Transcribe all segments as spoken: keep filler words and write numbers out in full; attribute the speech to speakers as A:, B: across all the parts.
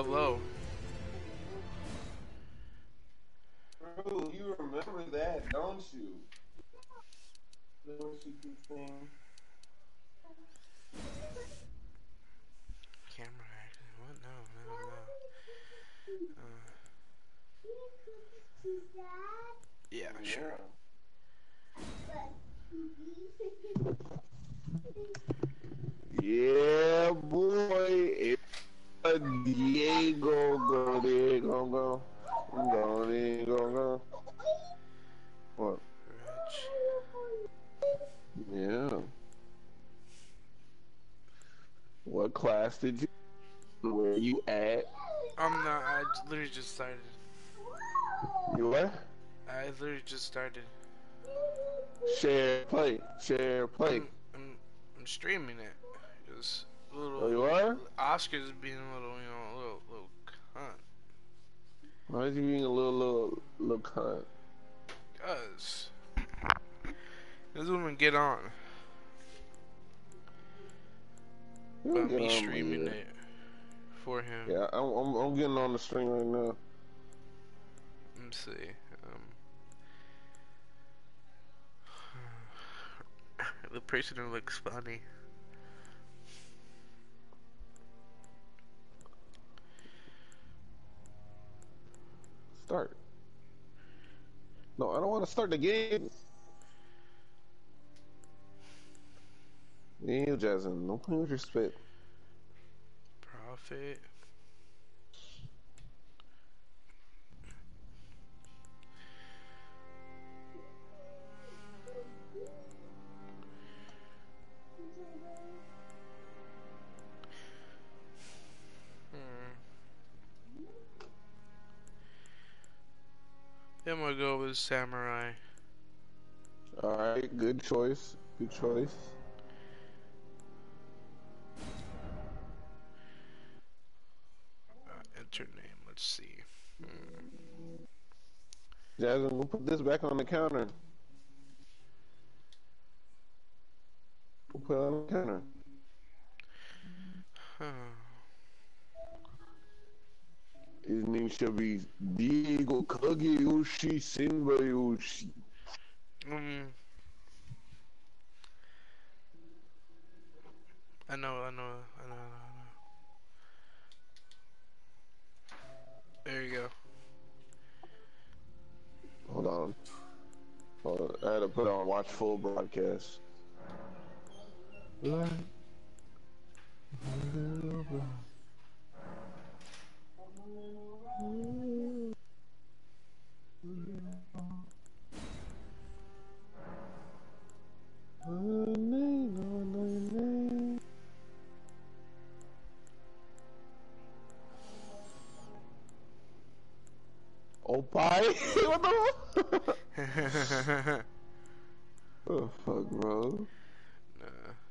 A: low.
B: Bro, you remember that, don't you? Don't you keep saying?
A: Camera action. What? No, no, no. Uh, yeah, sure.
B: Yeah, boy. It's a Diego. Go, Diego, go. Go, Diego, go. What?
A: Rich.
B: Yeah. What class did you? Where you at?
A: I'm not. I literally just started.
B: You what?
A: I literally just started.
B: Share play. Share play.
A: I'm, I'm, I'm streaming it. Just a little,
B: Oh, you
A: little.
B: are?
A: Oscar's being a little, you know, a little, little cunt.
B: Why is you being a little, little, little cunt?
A: Cause this woman get on. But me streaming it for him.
B: Yeah, I'm, I'm, I'm getting on the stream right now.
A: Let me see. Um, the person who looks funny.
B: Start. No, I don't want to start the game. You, Jasmine, don't play with your spit.
A: Profit. Hmm. I'm gonna go with Samurai.
B: Alright, good choice. Good choice.
A: Uh, enter name, let's see. Hmm.
B: Jasmine, we'll put this back on the counter. We'll put it on the counter.
A: Huh.
B: His name should be Diego Kageyoshi Senbayoshi.
A: Um, I know, I know, I know, I know, I know. There you go.
B: Hold on. Hold on. I had to put on watch full broadcast. Like oh, bye. What the? Oh, fuck, bro.
A: Nah.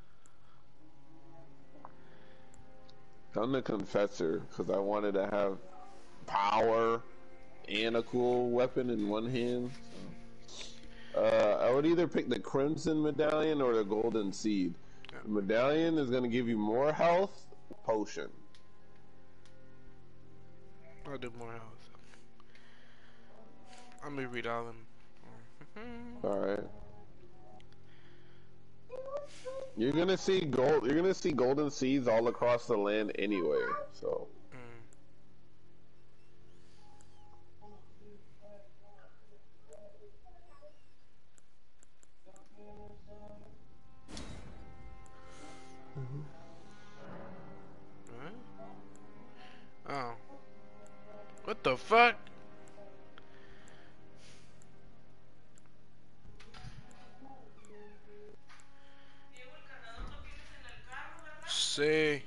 B: I'm the confessor because I wanted to have power and a cool weapon in one hand. So. Uh, I would either pick the Crimson Medallion or the Golden Seed.
A: Yeah.
B: The Medallion is going to give you more health, potion.
A: I'll do more health. I'm gonna read all of them.
B: Alright. You're gonna see gold. You're gonna see golden seeds all across the land anyway. So.
A: Mm.
B: Mm-hmm.
A: What? Oh. What the fuck? Sí.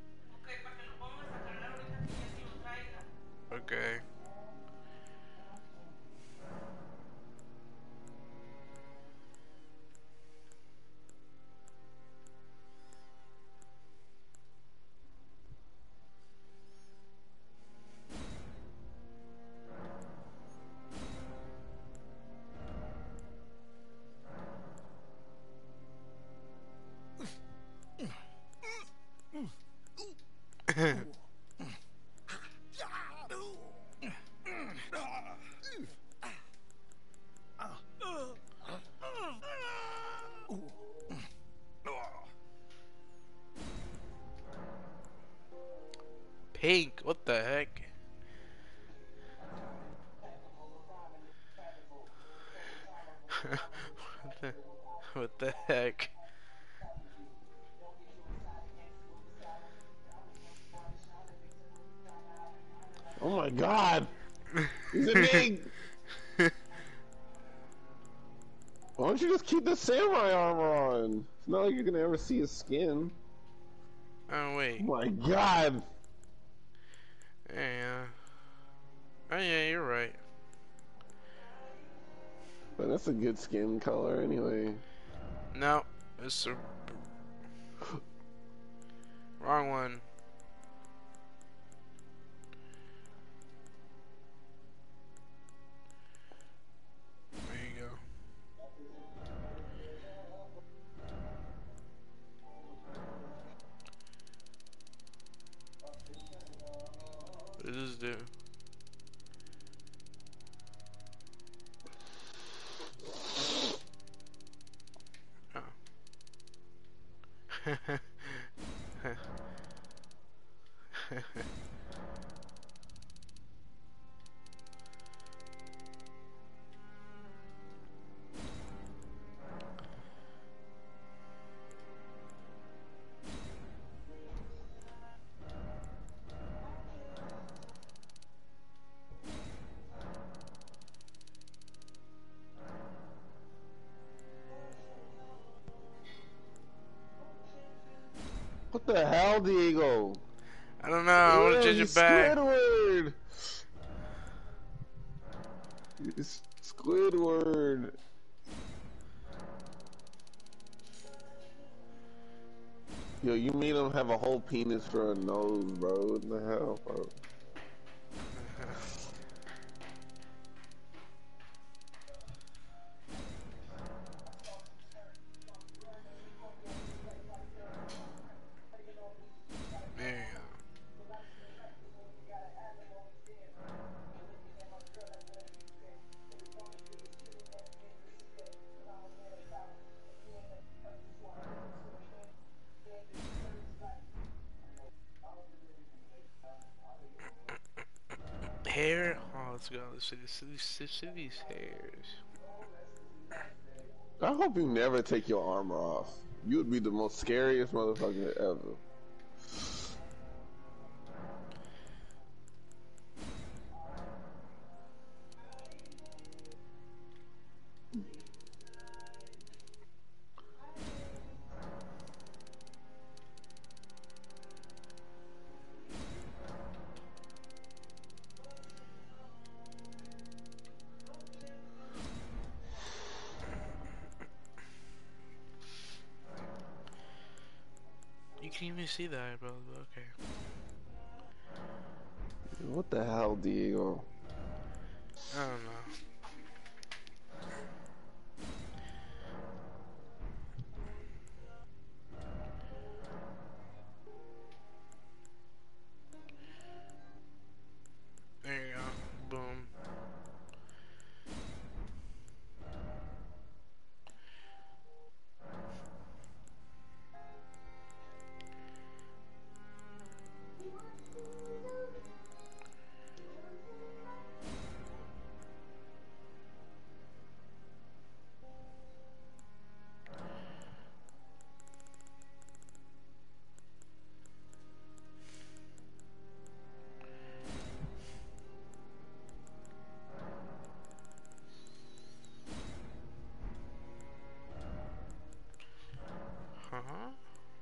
A: Okay. pink. What the heck? what, the, what the heck?
B: Oh my god! He's a big! Why don't you just keep the samurai armor on? It's not like you're gonna ever see his skin.
A: Oh wait.
B: Oh my god!
A: Yeah. Oh yeah, you're right.
B: But that's a good skin color anyway.
A: No, it's a wrong one. There you go. What does this do? Oh.
B: What the hell, Diego?
A: I don't know. I want to change it back.
B: Squidward! It's Squidward. Yo, you made him have a whole penis for a nose, bro. What the hell, bro?
A: There you go. Hair? Oh, let's go. Let's see, let's see, let's see these hairs.
B: I hope you never take your armor off. You would be the most scariest motherfucker ever.
A: You can't even see that, bro. Okay.
B: What the hell, Diego?
A: I don't know. There you go. Boom. Huh?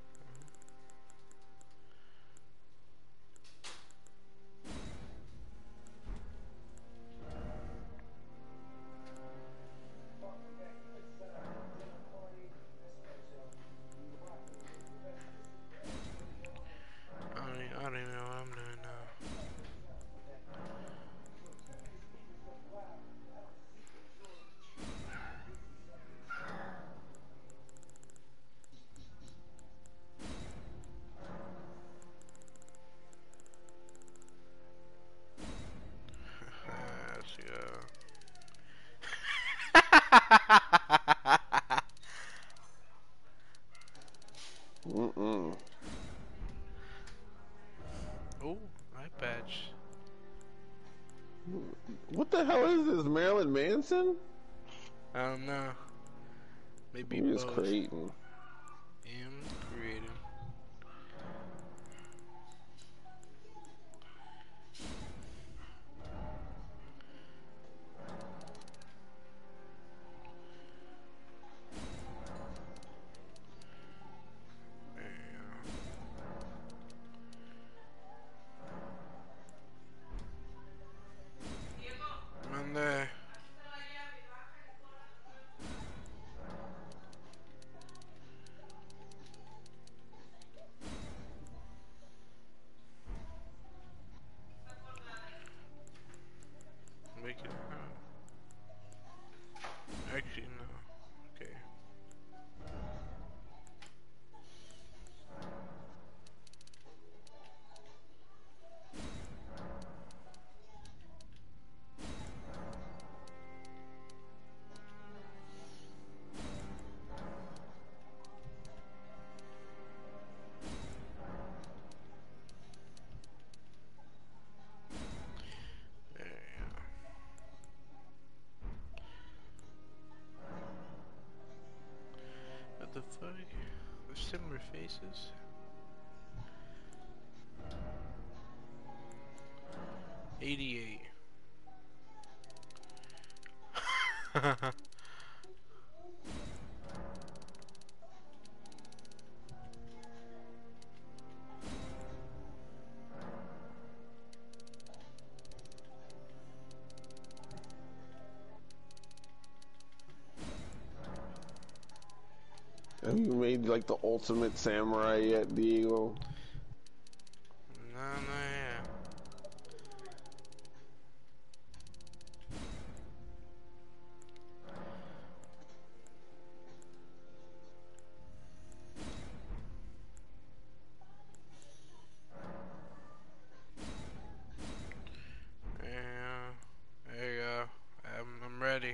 A: I don't, even, I don't even know what I'm doing now. Let's go.
B: Mm-mm.
A: Oh,
B: What the hell is this, Marilyn Manson?
A: I don't know. Maybe
B: He is
A: both.
B: creating.
A: Am creating. Monday. Make it. Uh, actually, no. Okay. There you go. What the fuck? There's similar faces. eighty-eight.
B: Have you made like the ultimate samurai yet, Diego?
A: No, no, yeah. Yeah. There you go. I'm, I'm ready.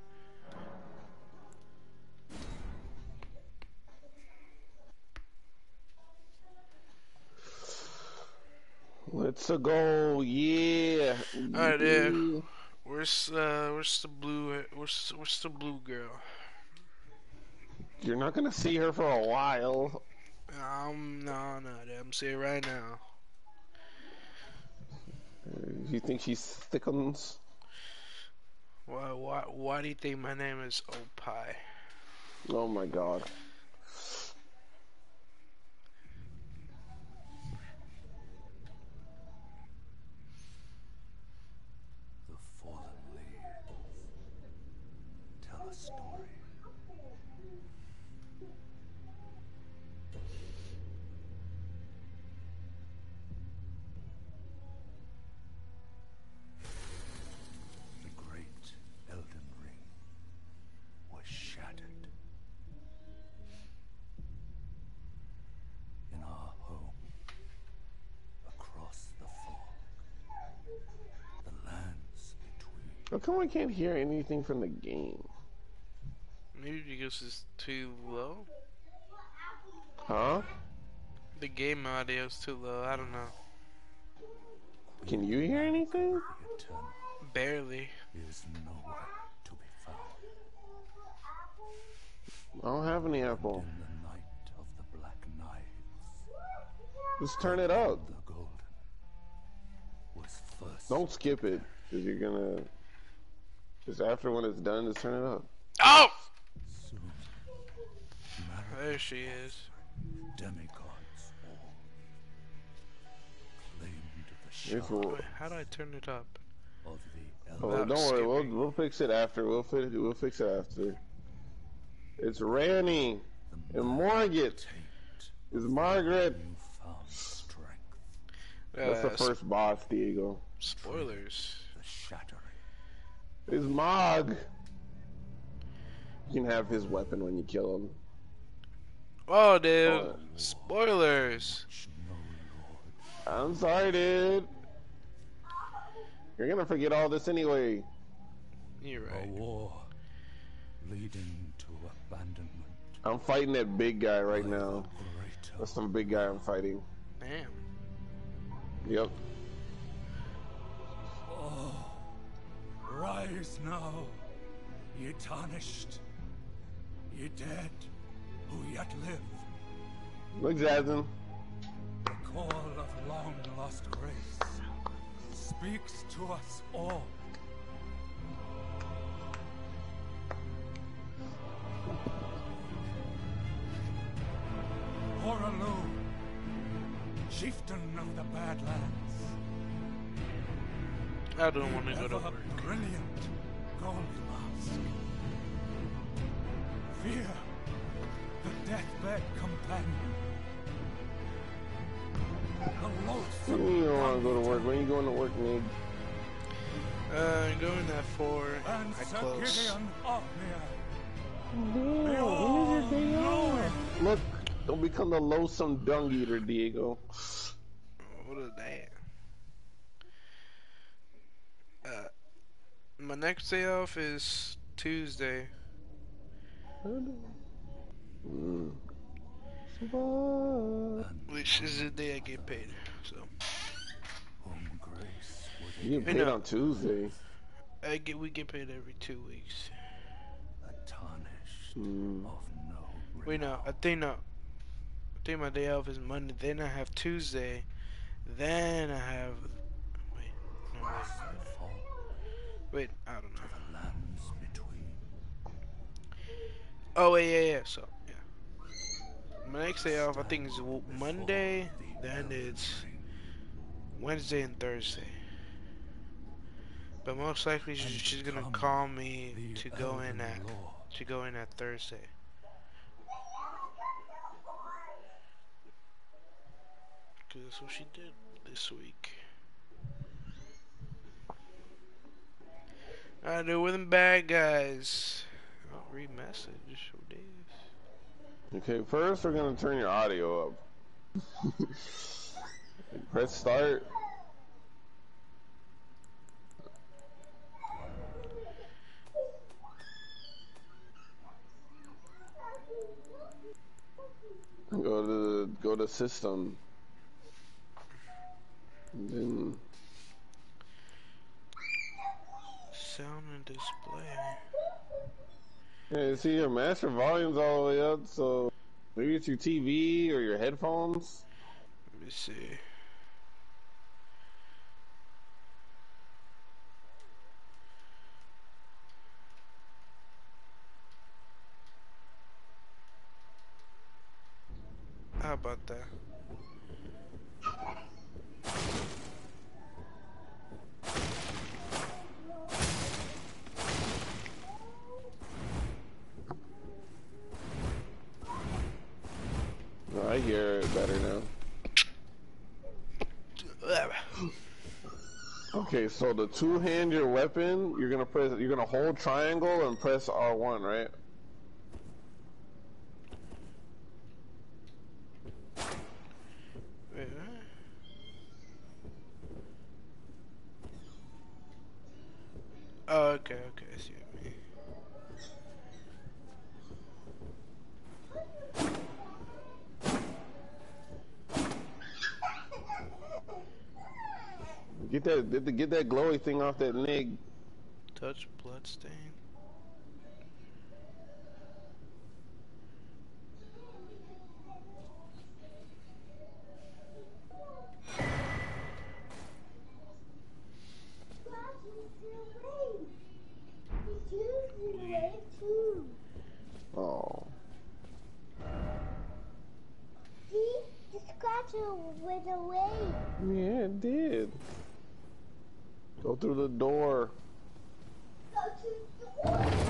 B: Let's a go, yeah.
A: Alright, yeah.
B: Yeah.
A: Where's uh, where's the blue? Where's where's the blue girl?
B: You're not gonna see her for a while.
A: Um, no, no, I'm saying right now.
B: You think she's thickums?
A: Why, why, why do you think my name is Opie?
B: Oh my god.
C: The fallen leaves tell a story. The great Elden Ring was shattered. In our home, across the fog, the lands between.
B: How come I can't hear anything from the game?
A: Maybe because it's too low?
B: Huh?
A: The game audio is too low, I don't know.
B: Can you hear anything?
C: The eternal
A: Barely.
C: is nowhere to be found.
B: I don't have any Apple.
C: In the night of the Black Knives,
B: Just turn it up.
C: the Golden was first.
B: Don't skip it, because you're gonna... Just after when it's done, just turn it up.
A: Oh!
C: Soon,
A: There she is.
C: demigods all claimed the
B: It's
C: shard
B: ro-
A: Wait, how do I turn it up?
C: of the
B: Oh,
C: Elder.
B: don't worry, we'll,
A: skipping.
B: we'll fix it after. We'll fix we'll fix it after. It's Ranny and Morgan.
C: Taint
B: It's Margaret.
C: newfound strength,
B: That's the
A: Uh,
B: first boss, Diego.
A: Spoilers.
C: the shattering.
B: It's Mog. You can have his weapon when you kill him.
A: Oh, dude.
B: Oh.
A: Spoilers.
C: Which no lord
B: I'm sorry, dude. You're gonna forget all this anyway.
A: You're
C: A
A: right.
C: war leading to abandonment.
B: I'm fighting that big guy right
C: by
B: now.
C: the greater
B: That's some big guy I'm fighting.
A: Damn.
B: Yep.
C: Arise now, ye tarnished, ye dead who yet live.
B: Look, Jasmine.
C: The call of long-lost grace speaks to us all. Horalu, chieftain of the Badlands.
A: I don't want to go to
C: Ever
A: work.
C: brilliant Goldmask. Fear, the deathbed companion. The loathsome
B: You don't want to go to
C: hunter.
B: work. When you going to work, Nick?
A: Uh, going at four.
C: And
A: I
C: Sir
A: close.
C: Gideon Othniel.
B: Damn,
C: all
B: when is your day
C: know
B: off? Look, don't become the loathsome dung eater, Diego.
A: What is that? Uh, my next day off is Tuesday.
B: Mm. What?
A: Which is the day I get paid. So
C: Whom grace would
B: You get
A: Hey,
B: paid
A: no.
B: on Tuesday.
A: I get we get paid every two weeks.
C: a tarnished
B: Mm.
C: of no
A: Wait, no, I think no. I think my day off is Monday. Then I have Tuesday. Then I have. Wait, no, wait,
C: fall
A: wait. I don't know.
C: the lands between.
A: Oh wait, yeah, yeah. So yeah, my next day off I think is w- Monday. Then it's Wednesday and Thursday. But most likely she's, she's gonna call me to go in at to go in at Thursday. Cause that's what she did this week. I do with them bad guys. Oh, read message. Who this?
B: Okay, first we're gonna turn your audio up. Press start. Go to go to system. And then
A: Sound and display.
B: yeah, see your master volume's all the way up, so maybe it's your T V or your headphones.
A: Let me see. How about that?
B: No, I hear it better now. Okay, so the two-hand your weapon, you're gonna press, you're gonna hold triangle and press R one, right?
A: Wait, what? Oh, okay, okay, I see what you mean.
B: Get that, get that glowy thing off that nig.
A: Touch bloodstain.
B: Oh.
D: See? The scratcher went away.
B: Yeah, it did. Go through the door.
D: Go to the door.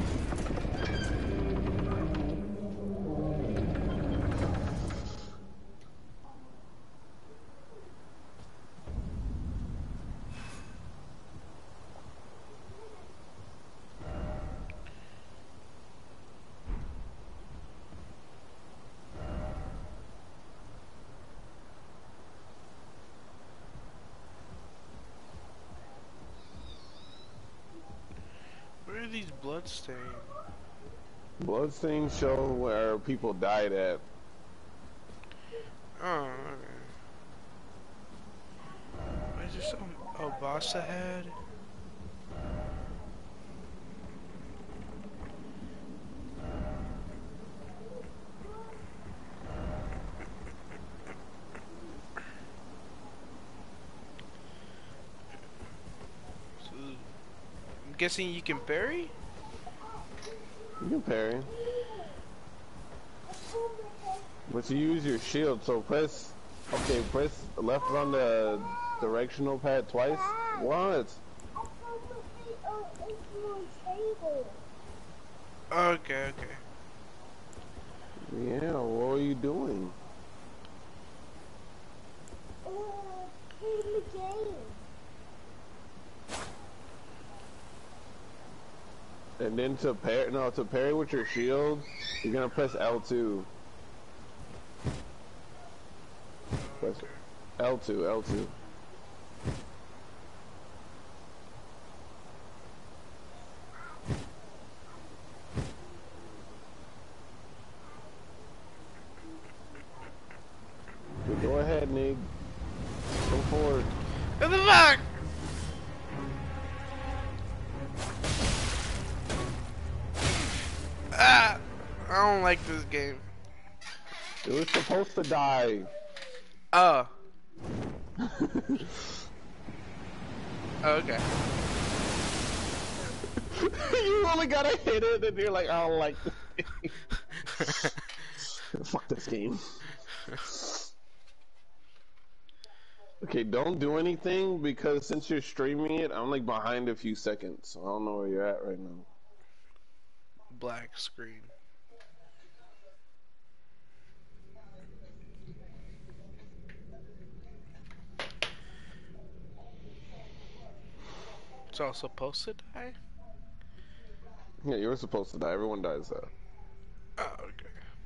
A: Where are these bloodstains?
B: Bloodstains show where people died at.
A: Oh, okay. Why is there some Obasa head? guessing you can parry?
B: You can parry. But you use your shield, so press, okay, press left on the directional pad twice. What?
A: Okay, okay.
B: Yeah, what are you doing?
D: Uh, in the game.
B: And then to parry, no, to parry with your shield, you're gonna press L two. Press L two, L two. Go ahead, Nig. Go forward.
A: What the fuck? Ah! I don't like this game.
B: It was supposed to die.
A: Oh. Okay.
B: You only gotta hit it and you're like, I don't like this. Fuck this game. Okay, don't do anything because since you're streaming it, I'm like behind a few seconds. So I don't know where you're at right now.
A: Black screen. It's all supposed to die?
B: Yeah, you were supposed to die. Everyone dies though.
A: Oh, okay.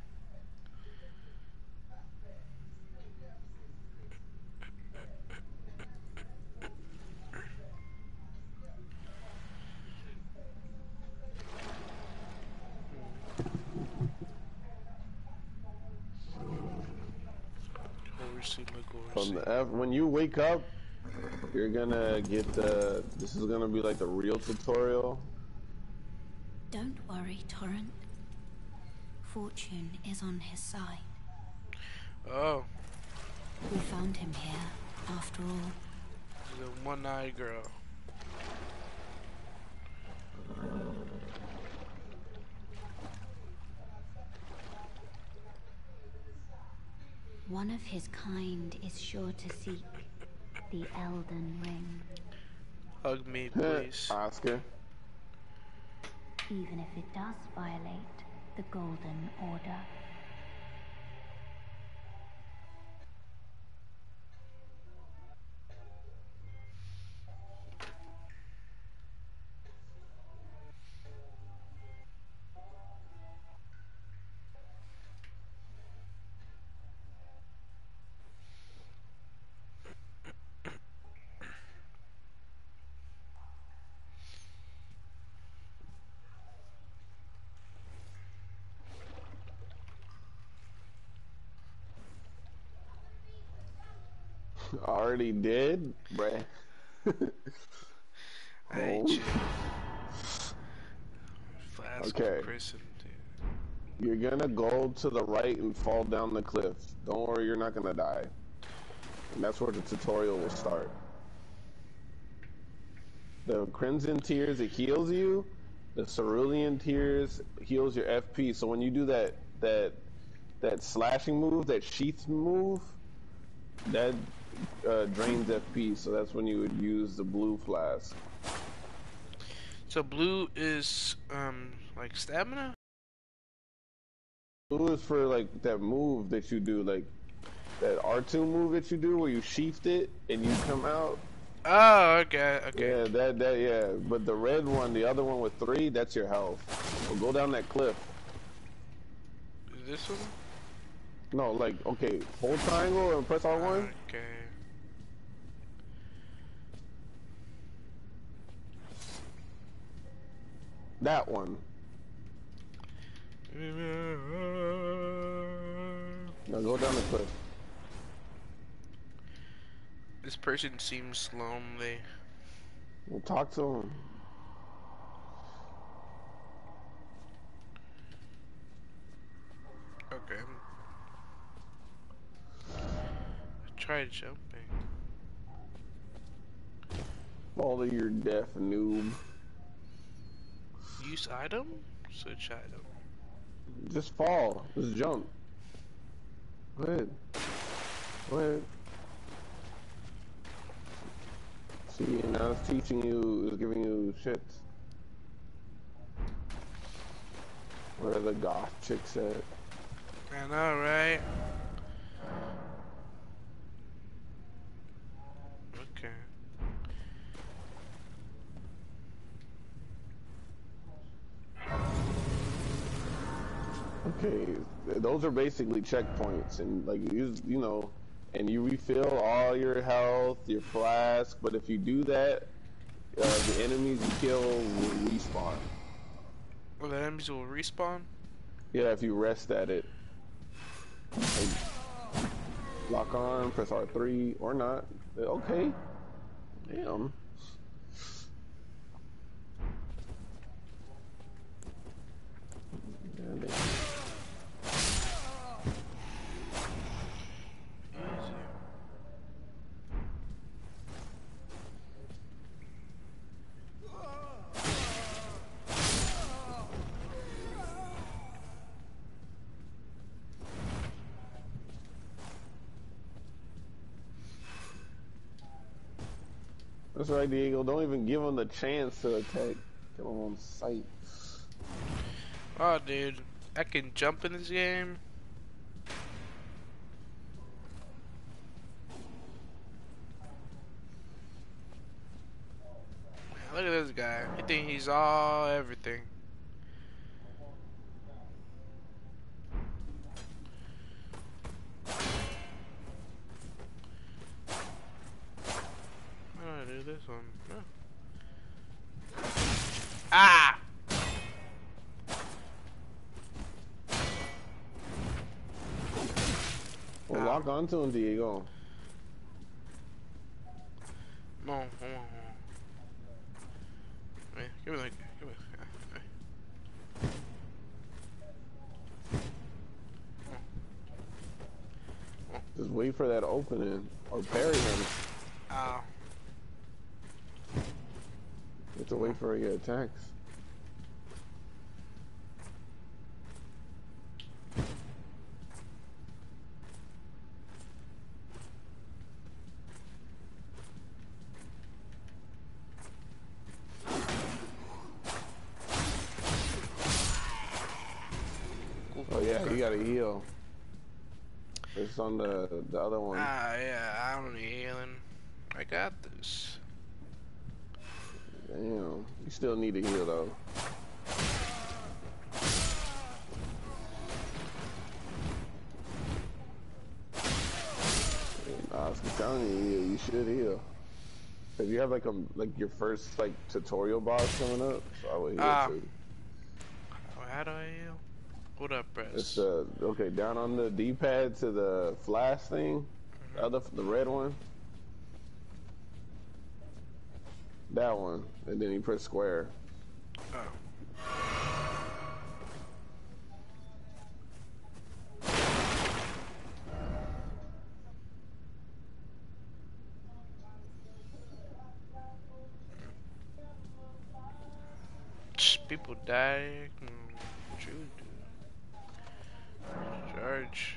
B: From the F, when you wake up, you're gonna get the. This is gonna be like the real tutorial.
E: Don't worry, Torrent. Fortune is on his side.
A: Oh.
E: We found him here, after all.
A: The one-eyed girl.
E: One of his kind is sure to seek the Elden Ring.
A: Hug me, please.
B: Oscar.
E: Even if it does violate the Golden Order.
B: Already did, bruh.
A: I hate you. Flask
B: Okay.
A: of Chrism, dude.
B: You're gonna go to the right and fall down the cliff. Don't worry, you're not gonna die. And that's where the tutorial will start. The Crimson Tears, it heals you. The Cerulean Tears heals your F P. So when you do that that that slashing move, that sheath move, that uh, drains F P. So that's when you would use the blue flask.
A: So blue is um like stamina?
B: Blue is for like that move that you do, like that R two move that you do where you sheathed it and you come out.
A: Oh, okay, okay.
B: Yeah, that that yeah. But the red one, the other one with three, that's your health. So go down that cliff.
A: Is this one?
B: No, like okay, hold triangle and press R one.
A: Okay.
B: That one. Now go down the cliff.
A: This person seems lonely.
B: We'll talk to him.
A: Okay. Try jumping.
B: Fall to your death, noob.
A: Use item? Switch item.
B: Just fall. Just jump. Go ahead. Go ahead. See, now it's teaching you, it's giving you shit. Where the goth chicks at?
A: I know, right? Okay.
B: Okay, those are basically checkpoints, and like you, you know, and you refill all your health, your flask. But if you do that, uh, the enemies you kill will respawn.
A: Well, the enemies will respawn?
B: Yeah, if you rest at it. Like, lock on, press R three, or not. Okay. Damn. Yeah, they... That's right, Diego. Don't even give him the chance to attack. Kill him on sight.
A: Oh, dude. I can jump in this game. Look at this guy. He think he's all everything. How do I do this one? No. Ah!
B: Well, lock onto him, Diego.
A: Come on, come on, come on. Wait, give me like, give me. Uh, wait.
B: Just wait for that opening, or parry him.
A: Ow.
B: You have to wait for he attacks. Oh yeah, you gotta heal. It's on the the other one.
A: Ah, yeah, I don't need healing. I got this.
B: Damn, you still need to heal though. I was telling you, you should heal. Cause you have like a like your first like tutorial boss coming up, so I would heal
A: Ah.
B: too.
A: How do I heal? What up, press?
B: It's uh okay down on the D-pad to the flash thing,
A: Mm-hmm.
B: the other the red one. That one, and then you press square.
A: Oh. People die. Mm, what you do? Charge.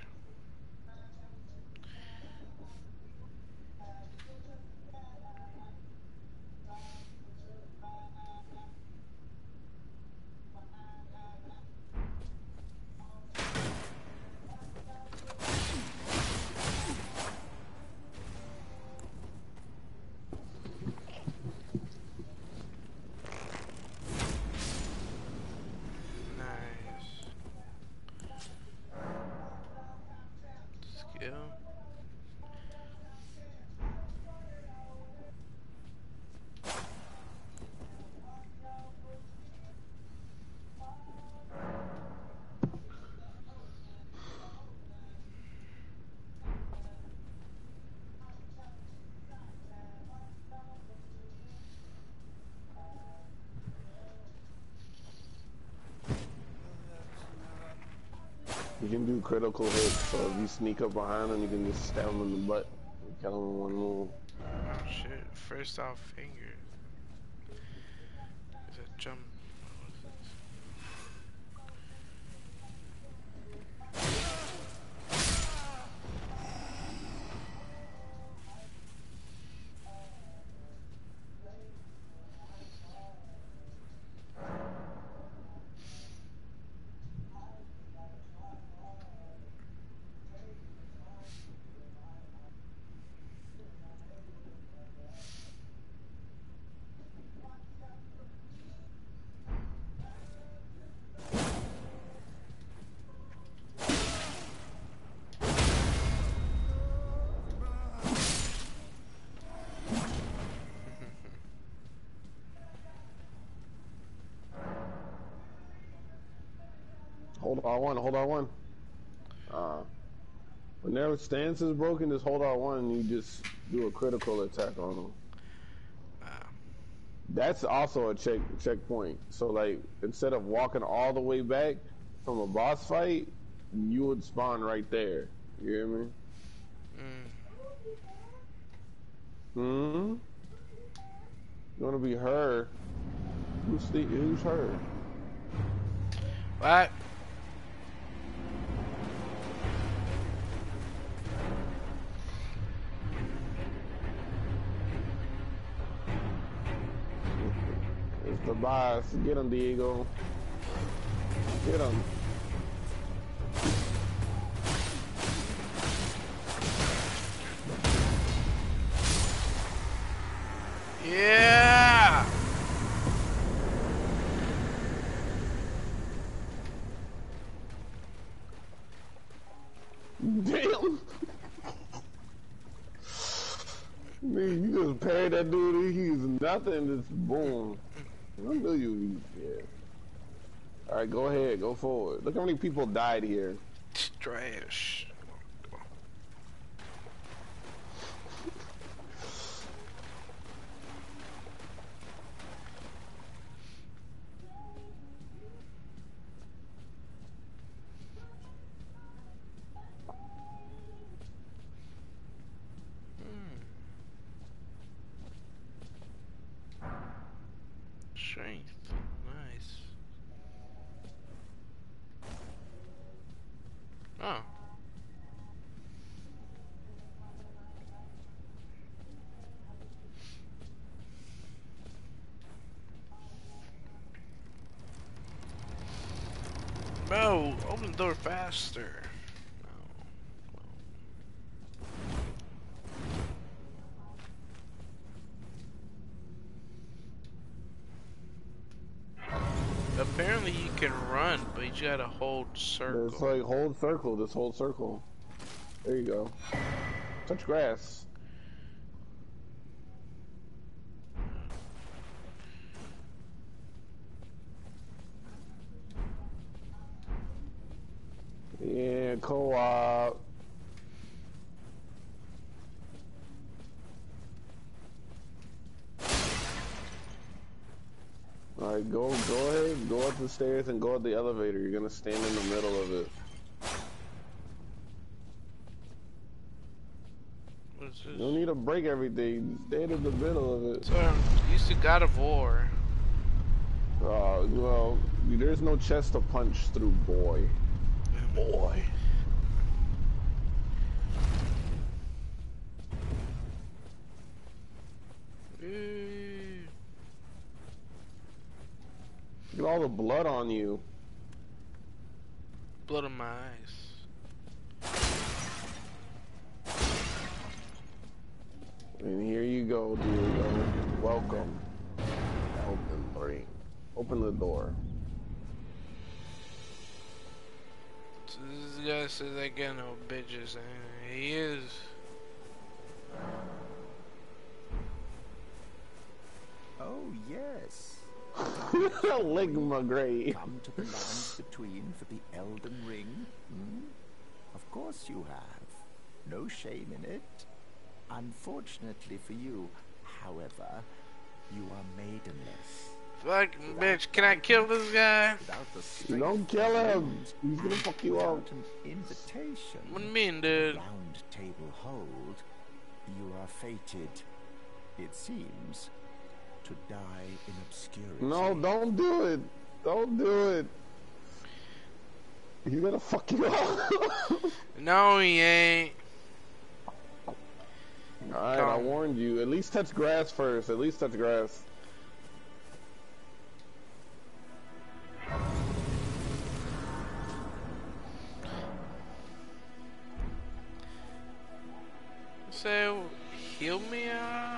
A: Nice. Skill.
B: You can do critical hits, so if you sneak up behind him, you can just stab him in the butt and kill him in one move.
A: Oh shit. First off finger. Is a jump. What is
B: Hold R one, hold R one. Uh, when their stance is broken, just hold R one and you just do a critical attack on them.
A: Wow.
B: That's also a check checkpoint. So like, instead of walking all the way back from a boss fight, you would spawn right there. You hear me?
A: Mm.
B: Hmm? You wanna be her? Who's the, who's her?
A: What?
B: It's the boss. Get him, Diego. Get him.
A: Yeah!
B: Damn! Man, you just parried that dude, he's nothing, just boom. I knew you, yeah. Alright, go ahead, go forward. Look how many people died here.
A: Trash. Strength. Nice. Oh. Bro, open the door faster. Apparently you can run, but you gotta hold circle.
B: It's like hold circle, just hold circle. There you go. Touch grass. Yeah, co-op. Alright, go go ahead, go up the stairs and go up the elevator. You're gonna stand in the middle of it.
A: What is this?
B: You don't need to break everything. Stand in the middle of it.
A: So I'm used to God of War.
B: Uh, well, there's no chest to punch through, boy. Boy.
A: Ooh.
B: Look at all the blood on you.
A: Blood on my eyes.
B: And here you go, Diego. Welcome. Elden Ring. Open the door.
A: So this guy says I got no bitches, and he is.
F: Oh, yes.
B: Ligma Gray.
F: Come to the lands between for the Elden Ring? Hmm? Of course you have. No shame in it. Unfortunately for you, however, you are maidenless.
A: Fuck, bitch, can I kill this guy?
F: Without the strength
B: Don't kill
F: of
B: him.
F: wounds,
B: He's gonna fuck you
F: without
B: up.
F: an invitation,
A: What do you mean, dude?
F: round table hold, you are fated, it seems, to die in obscurity.
B: No, don't do it. Don't do it. He's gonna fuck you up.
A: No, he ain't.
B: Alright, I warned you. At least touch grass first. At least touch grass.
A: So, heal me, uh?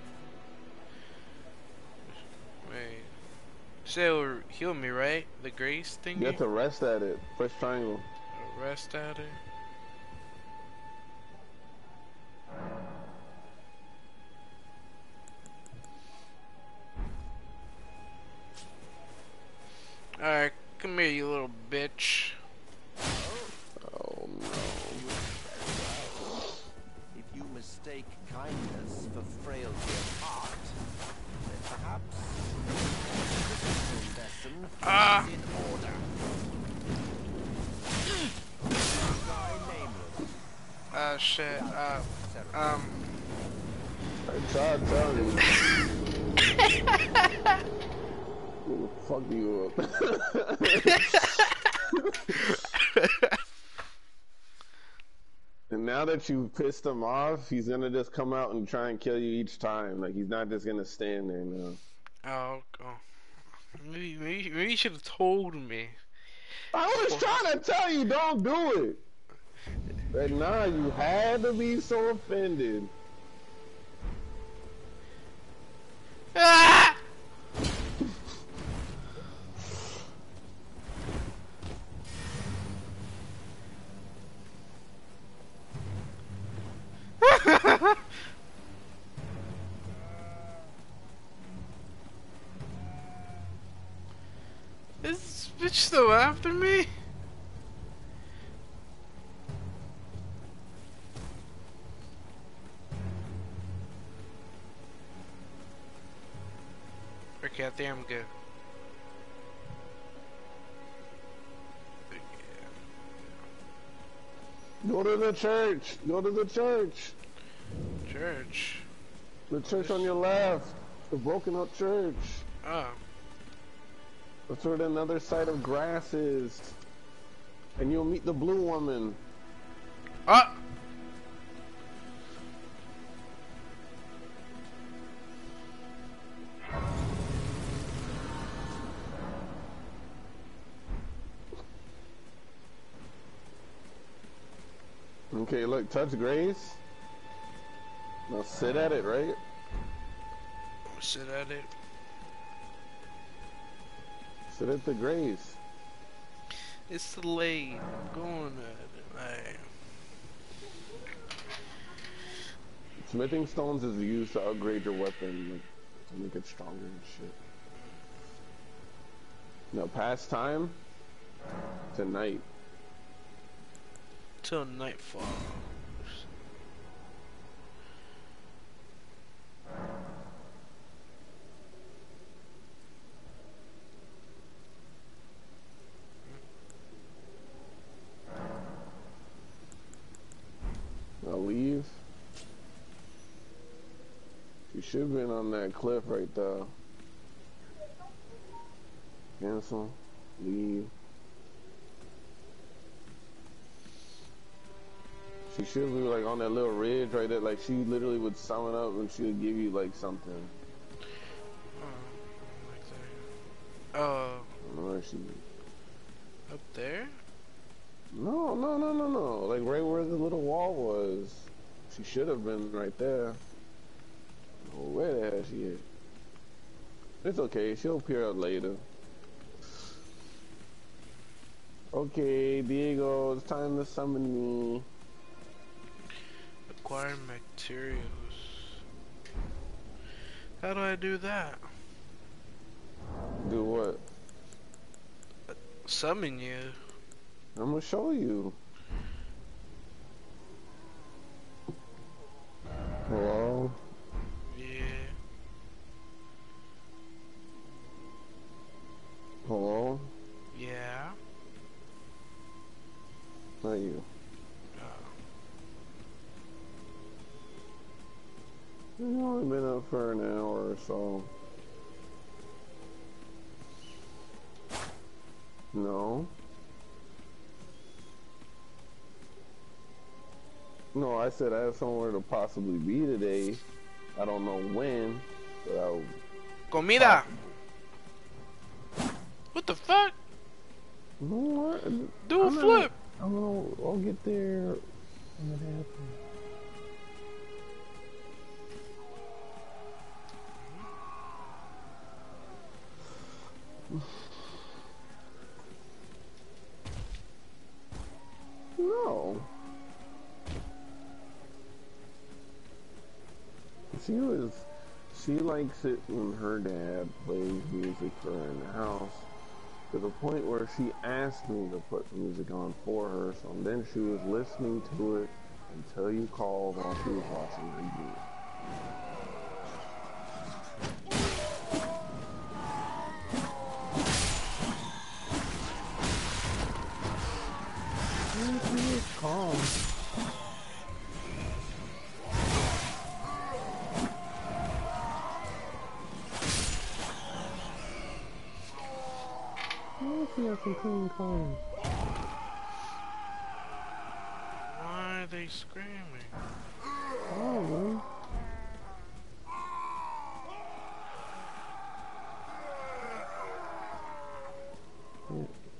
A: Wait. So, heal me, right? The grace thingy?
B: You have to rest at it. Press triangle.
A: Rest at it. Alright, come here, you little bitch.
F: mistake kindness for frailty of heart, then perhaps a lesson
A: Ah.
F: is in order. Thy nameless.
A: Uh, shit. Uh, um.
B: I tried telling you. Who the fuck you up? And now that you've pissed him off, he's gonna just come out and try and kill you each time. Like, he's not just gonna stand there now.
A: Oh, oh. Maybe, maybe, maybe you should have told me.
B: I was trying to tell you, don't do it. But nah, you had to be so offended.
A: Ah! Is this bitch still after me? Okay, I think I'm good.
B: Go to the church. Go to the church.
A: Church.
B: The church on your left. The broken up church.
A: Oh.
B: That's where another side of grass is. And you'll meet the blue woman.
A: Ah!
B: Okay, look, touch Grace. Now sit at it, right?
A: Sit at it.
B: Sit at the Grace.
A: It's too late. I'm going at it. Like...
B: Smithing stones is used to upgrade your weapon, like, to make it stronger and shit. Now, past time, tonight.
A: Till nightfall.
B: I'll leave. You should have been on that cliff right there. Cancel. Leave. She should be like on that little ridge right there. Like, she literally would summon up and she would give you like something.
A: Oh, like that. Oh,
B: I don't know where she.
A: up there?
B: No, no, no, no, no. Like right where the little wall was. She should have been right there. Oh, where the hell is she at? It's okay. She'll appear out later. Okay, Diego, it's time to summon me.
A: Acquire materials. How do I do that?
B: Do what?
A: Summon you.
B: I'm gonna show you. Hello?
A: Yeah.
B: Hello?
A: Yeah.
B: Not you. We've only been up for an hour or so. No. No, I said I have somewhere to possibly be today. I don't know when, but I'll...
A: Comida! What the fuck?
B: No, what?
A: Do a
B: I'm
A: flip!
B: Not, I'm gonna, I'll get there when it happens. No. She was, she likes it when her dad plays music for her in the house, to the point where she asked me to put music on for her, so then she was listening to it until you call while she was watching her game. She is calm. She has some clean clothes.
A: Why are they screaming?
B: Oh, man. Yeah.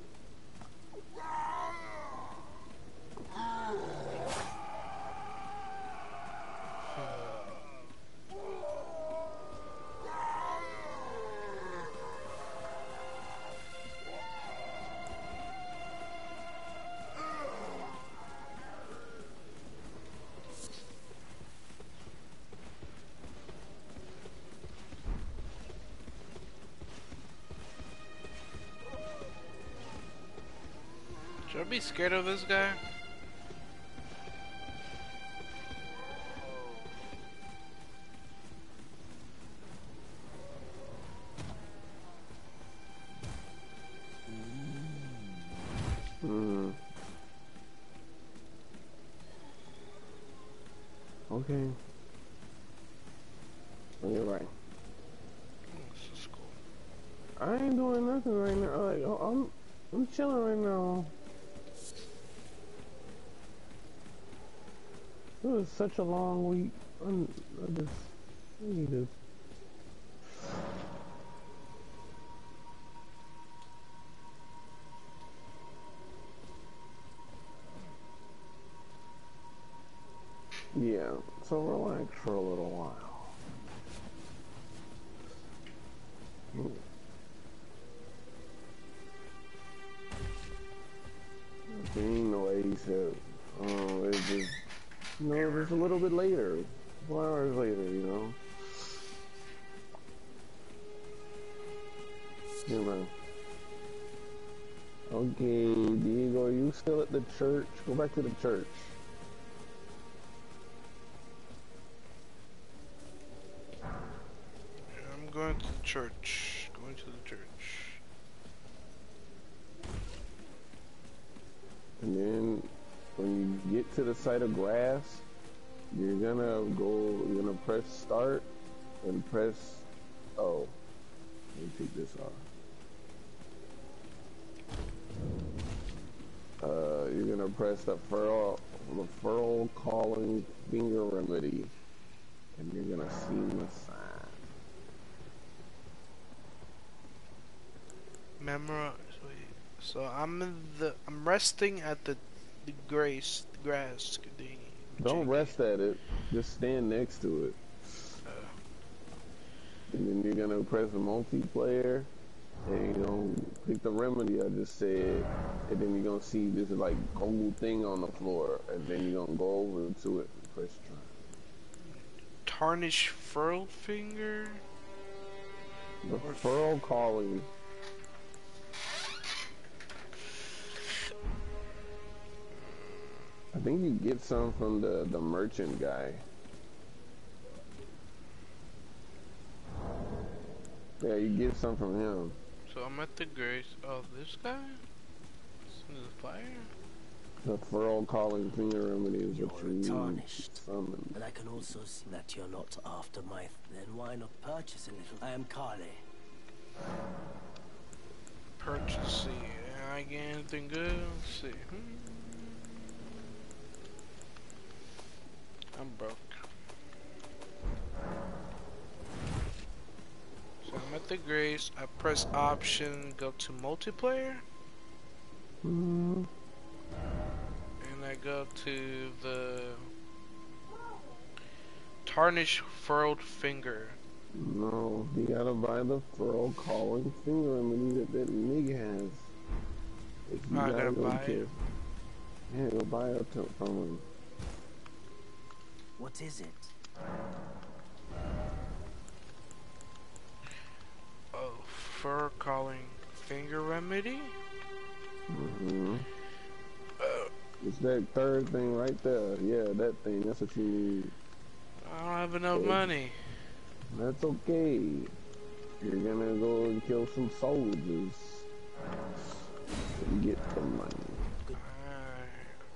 A: Should I be scared of this guy?
B: Mm. Okay. Oh, you're right.
A: Oh, this is cool.
B: I ain't doing nothing right now. Like, oh, I'm, I'm chilling right now. It was such a long week. I'm, I just, I need to. Yeah, so relax for a little while. Hmm. Being the way he said, oh, it's just, you know, just a little bit later, four hours later, you know. You know. Okay, Diego, are you still at the church? Go back to the church.
A: I'm going to the church. Going to the church.
B: And then when you get to the site of grass, you're gonna go, you're gonna press start and press, oh, let me take this off. Uh, you're gonna press the furrow, the furrow calling finger remedy, and you're gonna see the sign.
A: Memorize. Wait. So I'm in the. I'm resting at the, the grace, the grass. The,
B: Don't rest at it. Just stand next to it.
A: Uh,
B: And then you're gonna press multiplayer, and you're gonna pick the remedy I just said, and then you're gonna see this like gold thing on the floor, and then you're gonna go over to it and press try.
A: tarnish furled finger.
B: The furrow calling. I think you get some from the, the merchant guy. Yeah, you get some from him.
A: So I'm at the grace of this guy. This is the fire.
B: The furrow calling finger remedy is what you
G: You're
B: need.
G: tarnished.
B: Summon.
G: And I can also see that you're not after my... Then why not purchase a little? I am Carly.
A: Purchase. See, I get anything good? Let's see. Hmm. I'm broke. So I'm at the grace. I press option, go to multiplayer,
B: Mm-hmm.
A: and I go to the tarnish furled finger.
B: No, you gotta buy the furrow calling finger remedy that that nigga has. If you
A: I gotta
B: go
A: buy
B: to-
A: it?
B: Yeah, go buy it to- from him.
G: What is it?
A: Oh, fur calling finger remedy.
B: Mm-hmm.
A: Uh,
B: It's that third thing right there. Yeah, that thing. That's what you need.
A: I don't have enough
B: Okay.
A: money.
B: That's okay. You're gonna go and kill some soldiers and get the money.
A: Alright.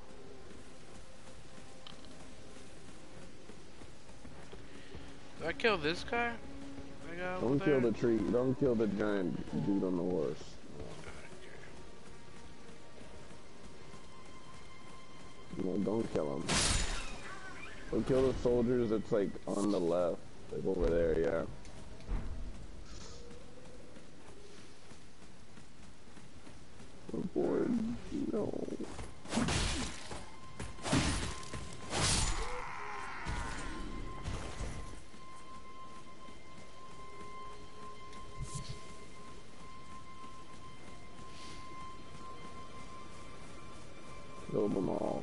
A: Did I kill this guy? I got over
B: Don't
A: there?
B: kill the tree. Don't kill the giant dude on the horse. No, don't kill him. Go kill the soldiers that's like on the left. Like over there, yeah. Avoid, no. Kill them all.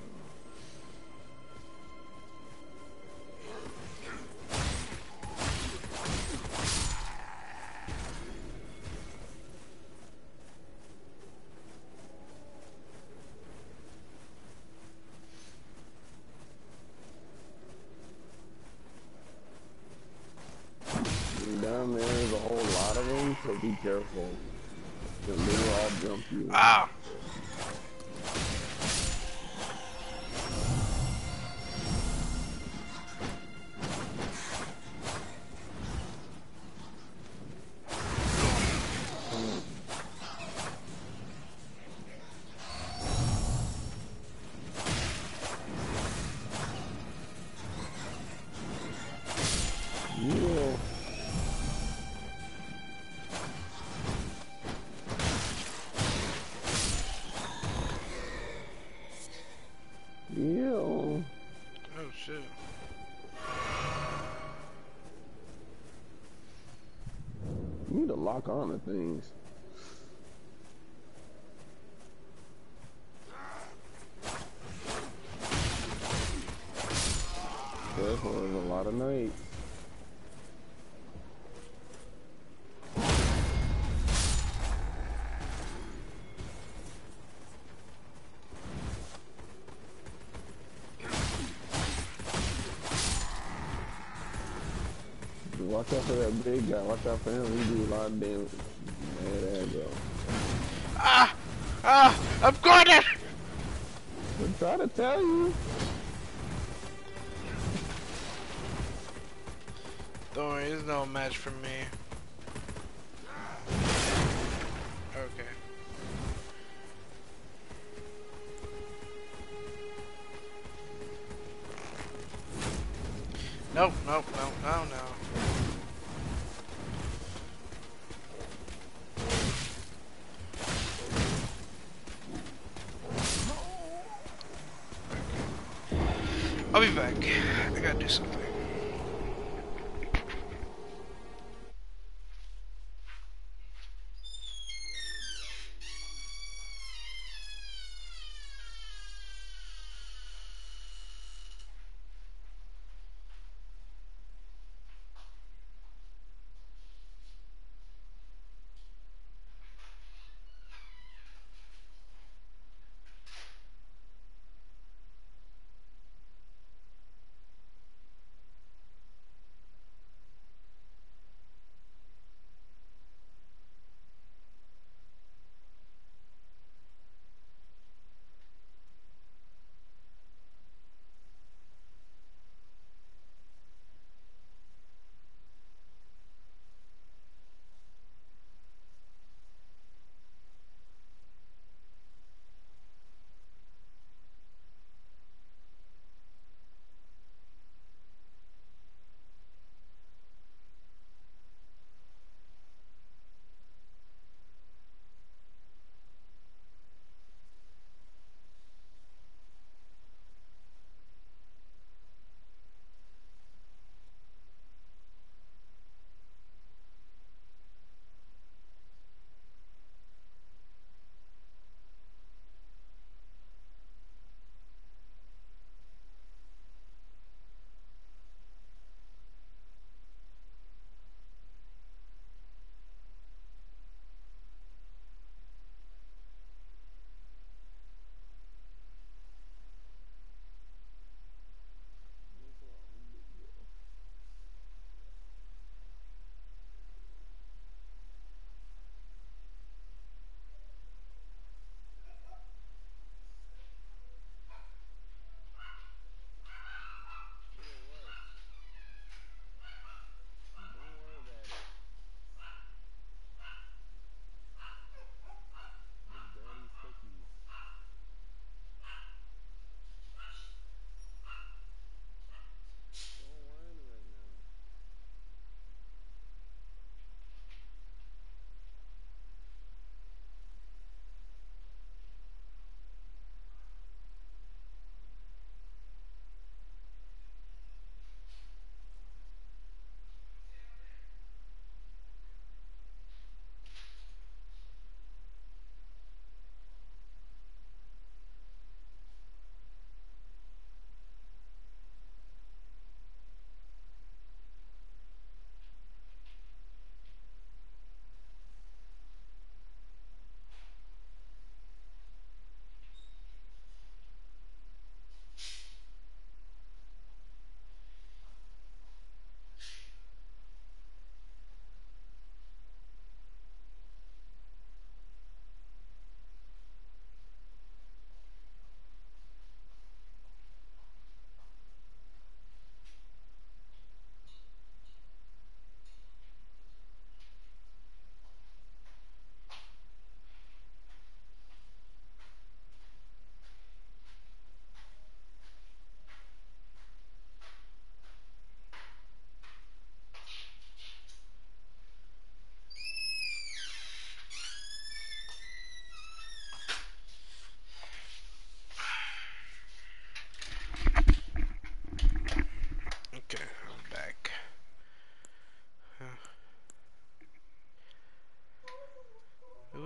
B: Down there, there's a whole lot of them, so be careful. They will all jump you.
A: Ah!
B: Yeah. Yeah.
A: Oh shit.
B: You need to lock on to things. There's a lot of knights. Watch out for that big guy. Watch out for him. He do a lot of damage. Man, there you go.
A: Ah! Ah! I'm cornered!
B: I'm trying to tell you.
A: Don't worry, it's no match for me. Okay. Nope, nope, nope, no, no. I'll be back. I gotta do something.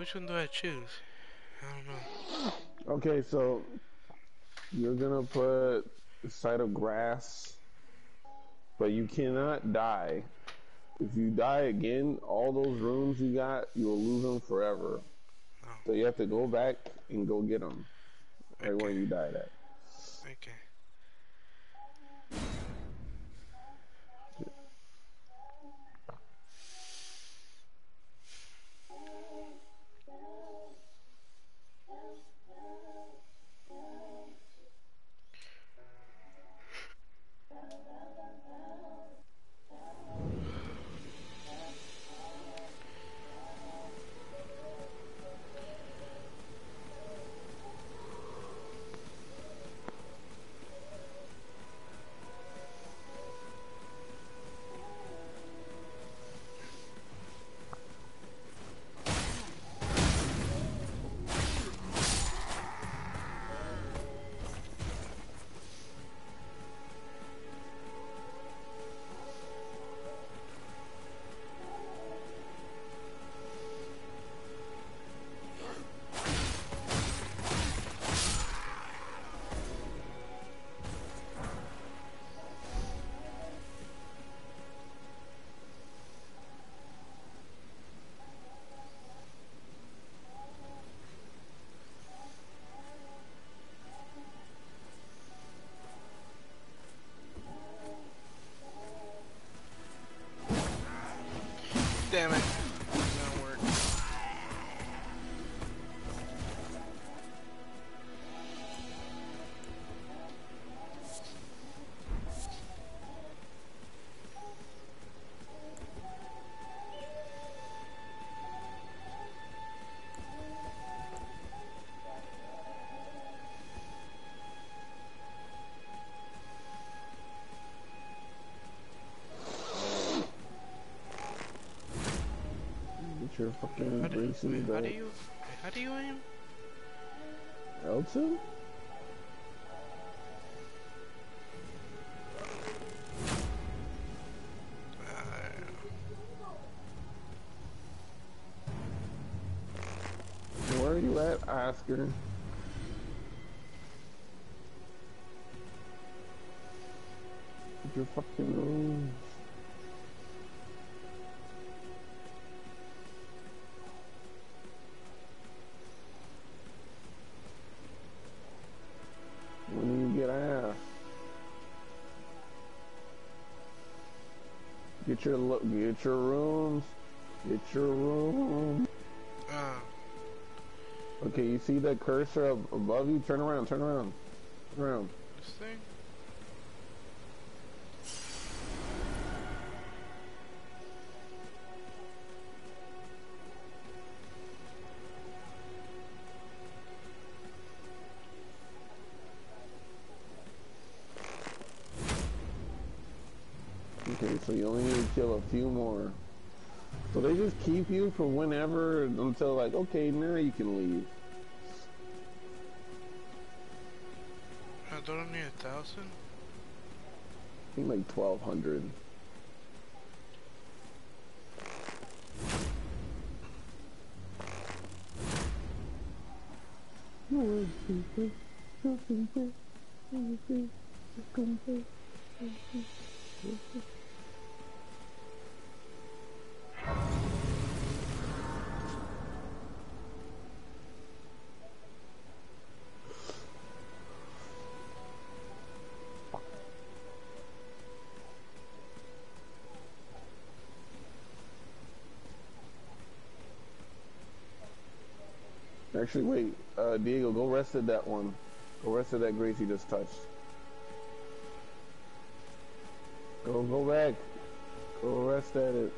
A: which one do I choose? I don't know.
B: Okay, so you're gonna put the side of grass, but you cannot die. If you die again, all those rooms you got, you'll lose them forever.
A: Oh.
B: So you have to go back and go get them right
A: Okay.
B: where you died at.
A: Okay. Damn it. It's not work.
B: Get your fucking
A: How do,
B: braces
A: wait, how
B: back.
A: do you, how do you aim?
B: L two? Where are you at, Oscar? Get your fucking room. When do you get ass? Get your lo- get your rooms. Get your room.
A: Uh,
B: Okay, you see that cursor ab- above you? Turn around, turn around. Turn around.
A: this thing?
B: Okay, so you only need to kill a few more. So they just keep you for whenever until like, okay, now you can leave.
A: I don't need a thousand?
B: I think like twelve hundred. Actually, wait, uh, Diego, go rest at that one. Go rest at that grace you just touched. Go, go back. Go rest at it.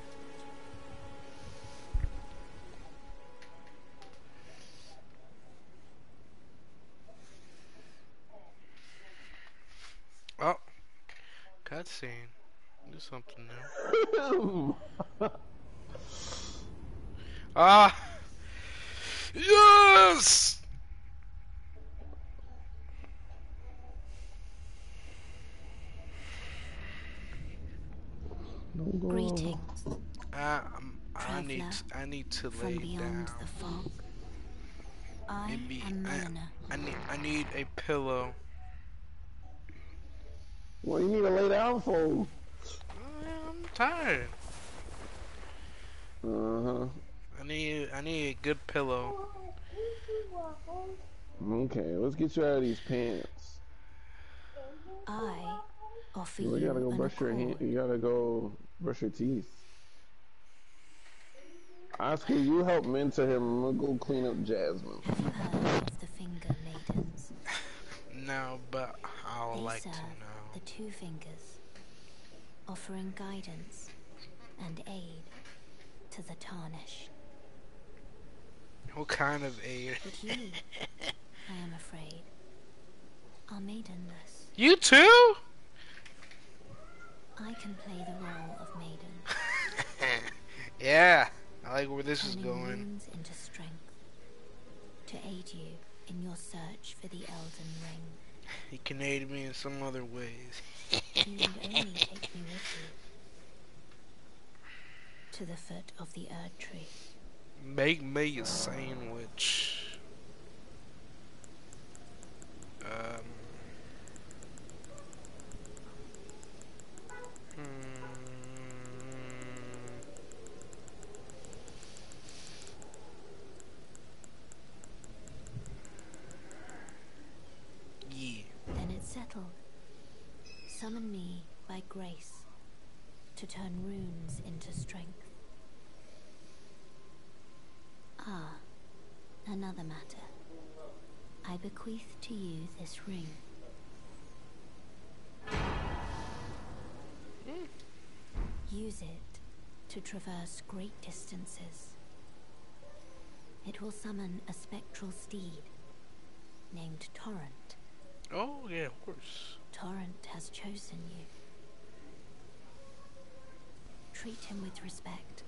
A: Oh, cutscene. Do something now. Ah! Yes!
B: Don't go.
E: Greetings.
A: Ah, I'm, I I need
E: traveler
A: to, I need to
E: from
A: lay
E: beyond
A: down.
E: the fog. I
A: Maybe
E: am
A: I,
E: Melina.
A: I need I need a pillow.
B: What do you need to lay down for?
A: Uh, I'm tired.
B: Uh huh.
A: I need I need a good pillow.
B: Okay, let's get you out of these pants.
E: I offer
B: You
E: you
B: gotta go
E: an
B: brush your hand.
E: accord.
B: You gotta go brush your teeth. Oscar, you help mentor him. I'm gonna go clean up Jasmine.
E: Have you heard of the Finger Maidens?
A: No, but I would
E: They
A: like to
E: serve
A: know.
E: the Two Fingers, offering guidance and aid to the Tarnished.
A: What kind of aid?
E: But you, I am afraid, are maidenless.
A: You too?
E: I can play the role of maiden,
A: Yeah, I like where this is
E: turning
A: going.
E: wounds into strength, to aid you in your search for the Elden Ring.
A: He can aid me in some other ways.
E: You need only take me with you to the foot of the Erd Tree.
A: Make me a sandwich. Um. mm, Yeah.
E: Then it's settled. Summon me by grace to turn runes into strength. Ah, another matter. I bequeath to you this ring. Use it to traverse great distances. It will summon a spectral steed named Torrent.
A: Oh, yeah, of course.
E: Torrent has chosen you. Treat him with respect.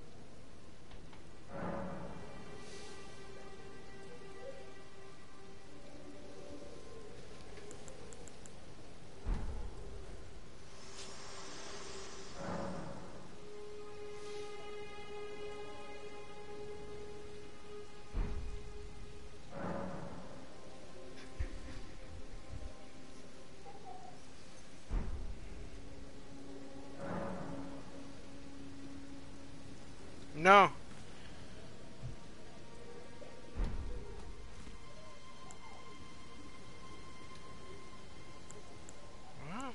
A: No. Wow.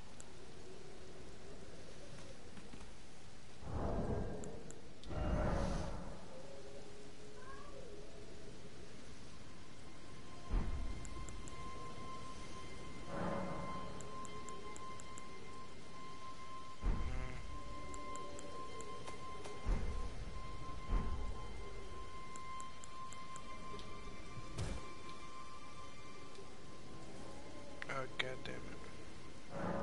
A: Oh, God damn it.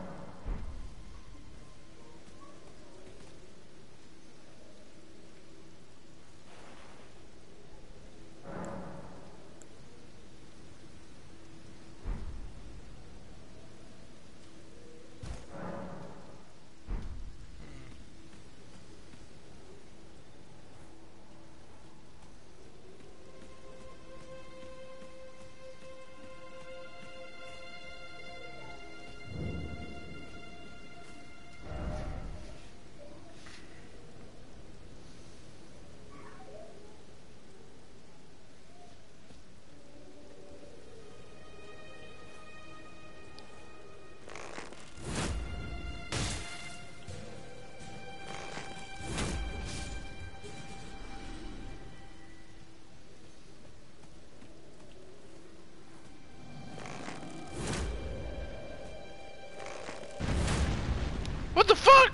A: What the fuck?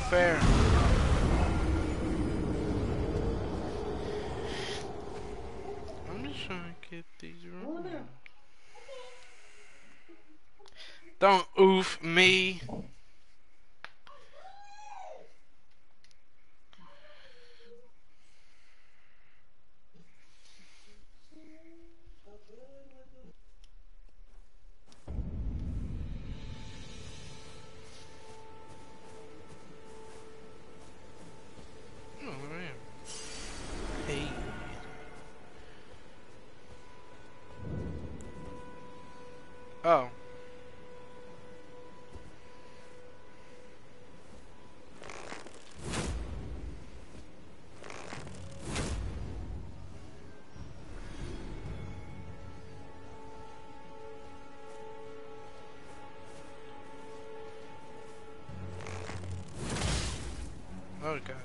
A: fair. I'm just trying to get these rooms. Don't oof me. Oh, man. Hey. Oh. Oh, goddamn.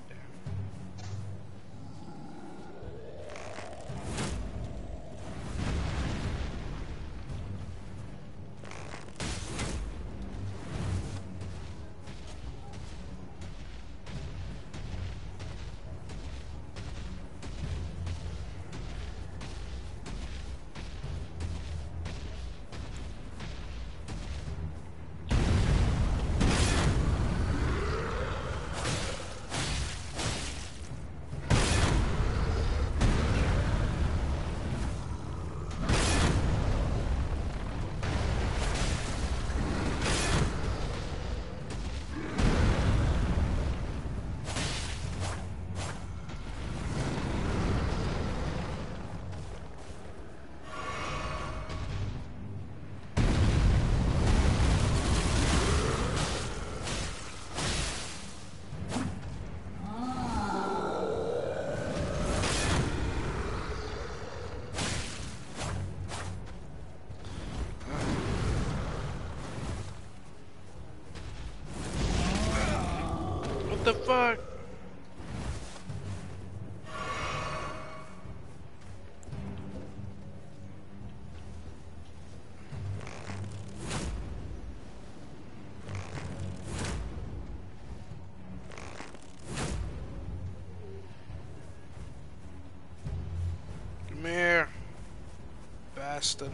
A: What the fuck? Come here, bastard.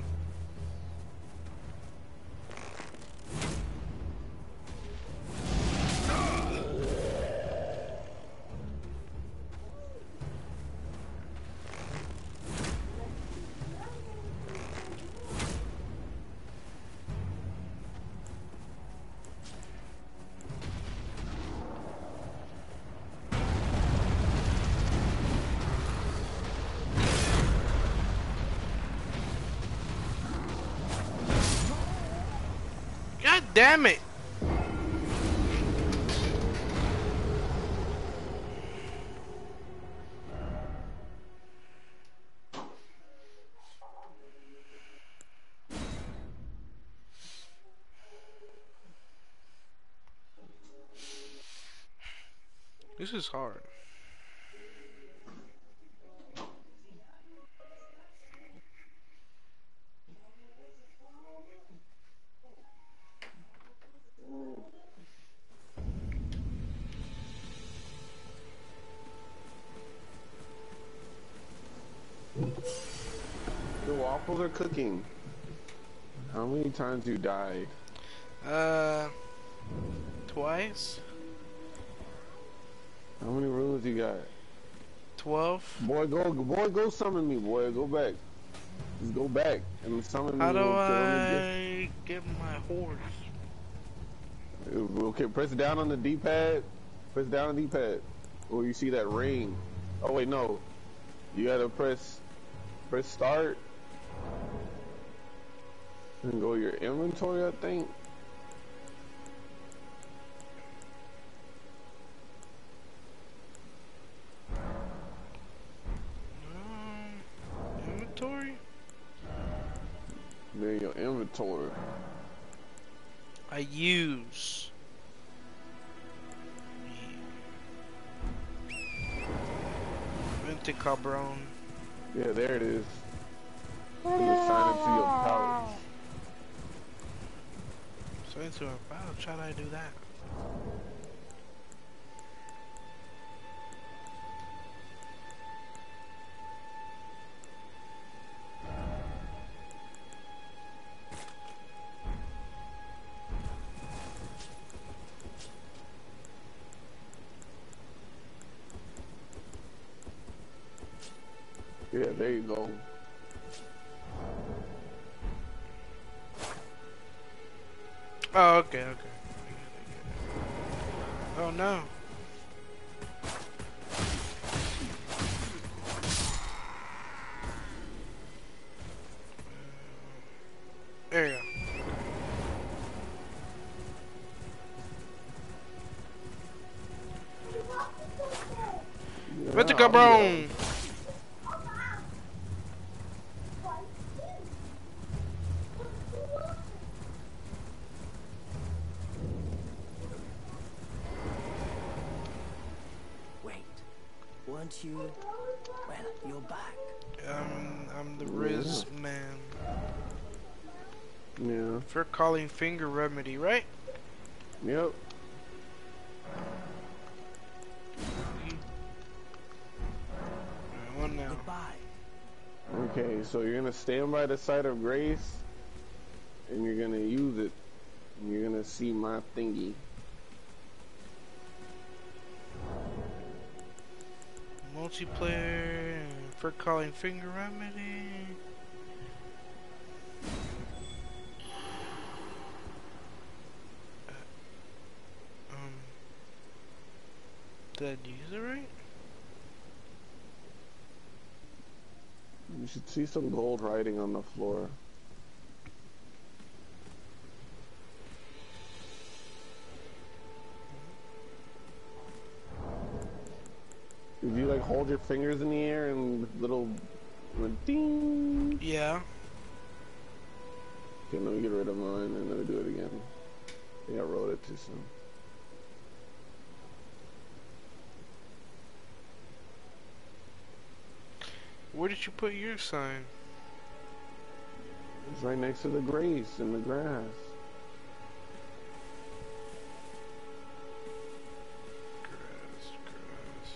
A: God damn it! This is hard.
B: The waffles are cooking. How many times you died?
A: Uh, twice?
B: How many rooms you got?
A: Twelve?
B: Boy, go, boy, go summon me, boy. Go back. Just go back and summon
A: How
B: me.
A: do
B: Okay,
A: I get my horse?
B: okay, press down on the D-pad. Press down on the D-pad. Or you see that ring. Oh wait, no. You gotta press, press start. And go to your inventory, I think.
A: Um, inventory?
B: Then your inventory.
A: I use. Vente Cabron.
B: Yeah, there it is. And assign it to your pouch.
A: So into a pouch, how do I do that?
B: Yeah, there you go.
A: Oh, okay, okay. Oh no. There you go. Vete,
B: Yeah,
A: cabrón.
G: Wait, weren't you? Well, you're back.
A: Um, I'm the Riz man.
B: Yeah.
A: For calling finger remedy, right?
B: Yep.
A: One now.
G: Goodbye.
B: Okay, so you're gonna stand by the side of Grace, and you're gonna use it. And you're gonna see my thingy.
A: Multiplayer for calling finger remedy. Uh, um, did I use it right?
B: You should see some gold writing on the floor. If you like hold your fingers in the air and little ding.
A: Yeah.
B: Okay, let me get rid of mine and let me do it again. I think I wrote it too soon.
A: Where did you put your sign?
B: It's right next to the Grace in the grass.
A: Grass, grass.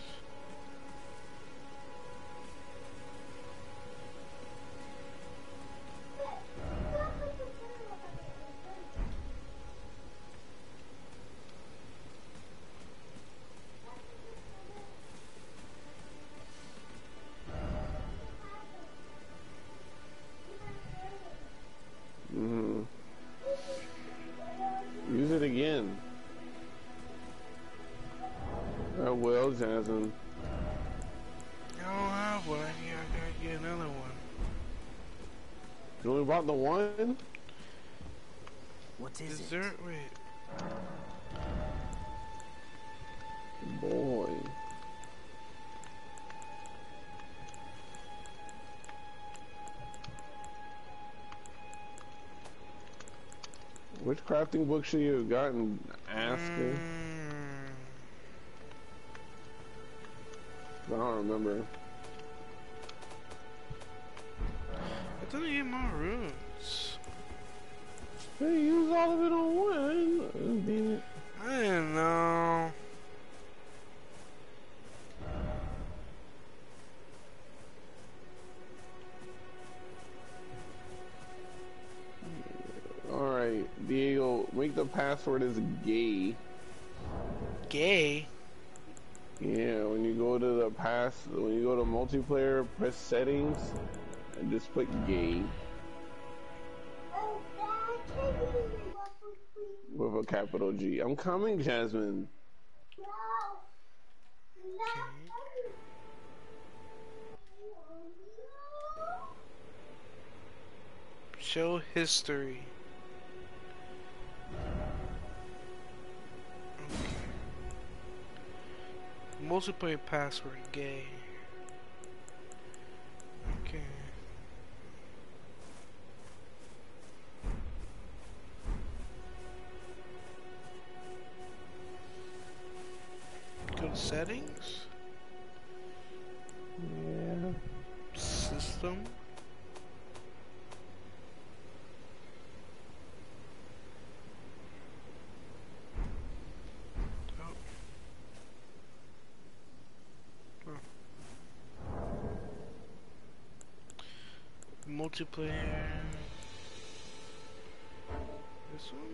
B: Mm-hmm. Use it again. I will, Jasmine.
A: I don't have one. I gotta get another one.
B: You only bought the one?
G: What is,
A: Is
G: it?
A: there? Wait.
B: Boy. Which crafting book should you have gotten? Asking.
A: Mm,
B: I don't remember.
A: I thought I get more runes.
B: They use all of it on one. Oh, damn it.
A: I didn't know.
B: Alright, Diego, make the password as gay.
A: Gay.
B: Yeah, when you go to the pass, when you go to multiplayer, press settings, and just put gay
D: Oh, Dad, can you give me waffle, please?
B: with a capital G. I'm coming, Jasmine.
D: No. Not
A: Okay. Show history. Okay. Multiplayer password gay. Okay. Go to settings.
B: Yeah.
A: System. Oh. Oh. Multiplayer. This one?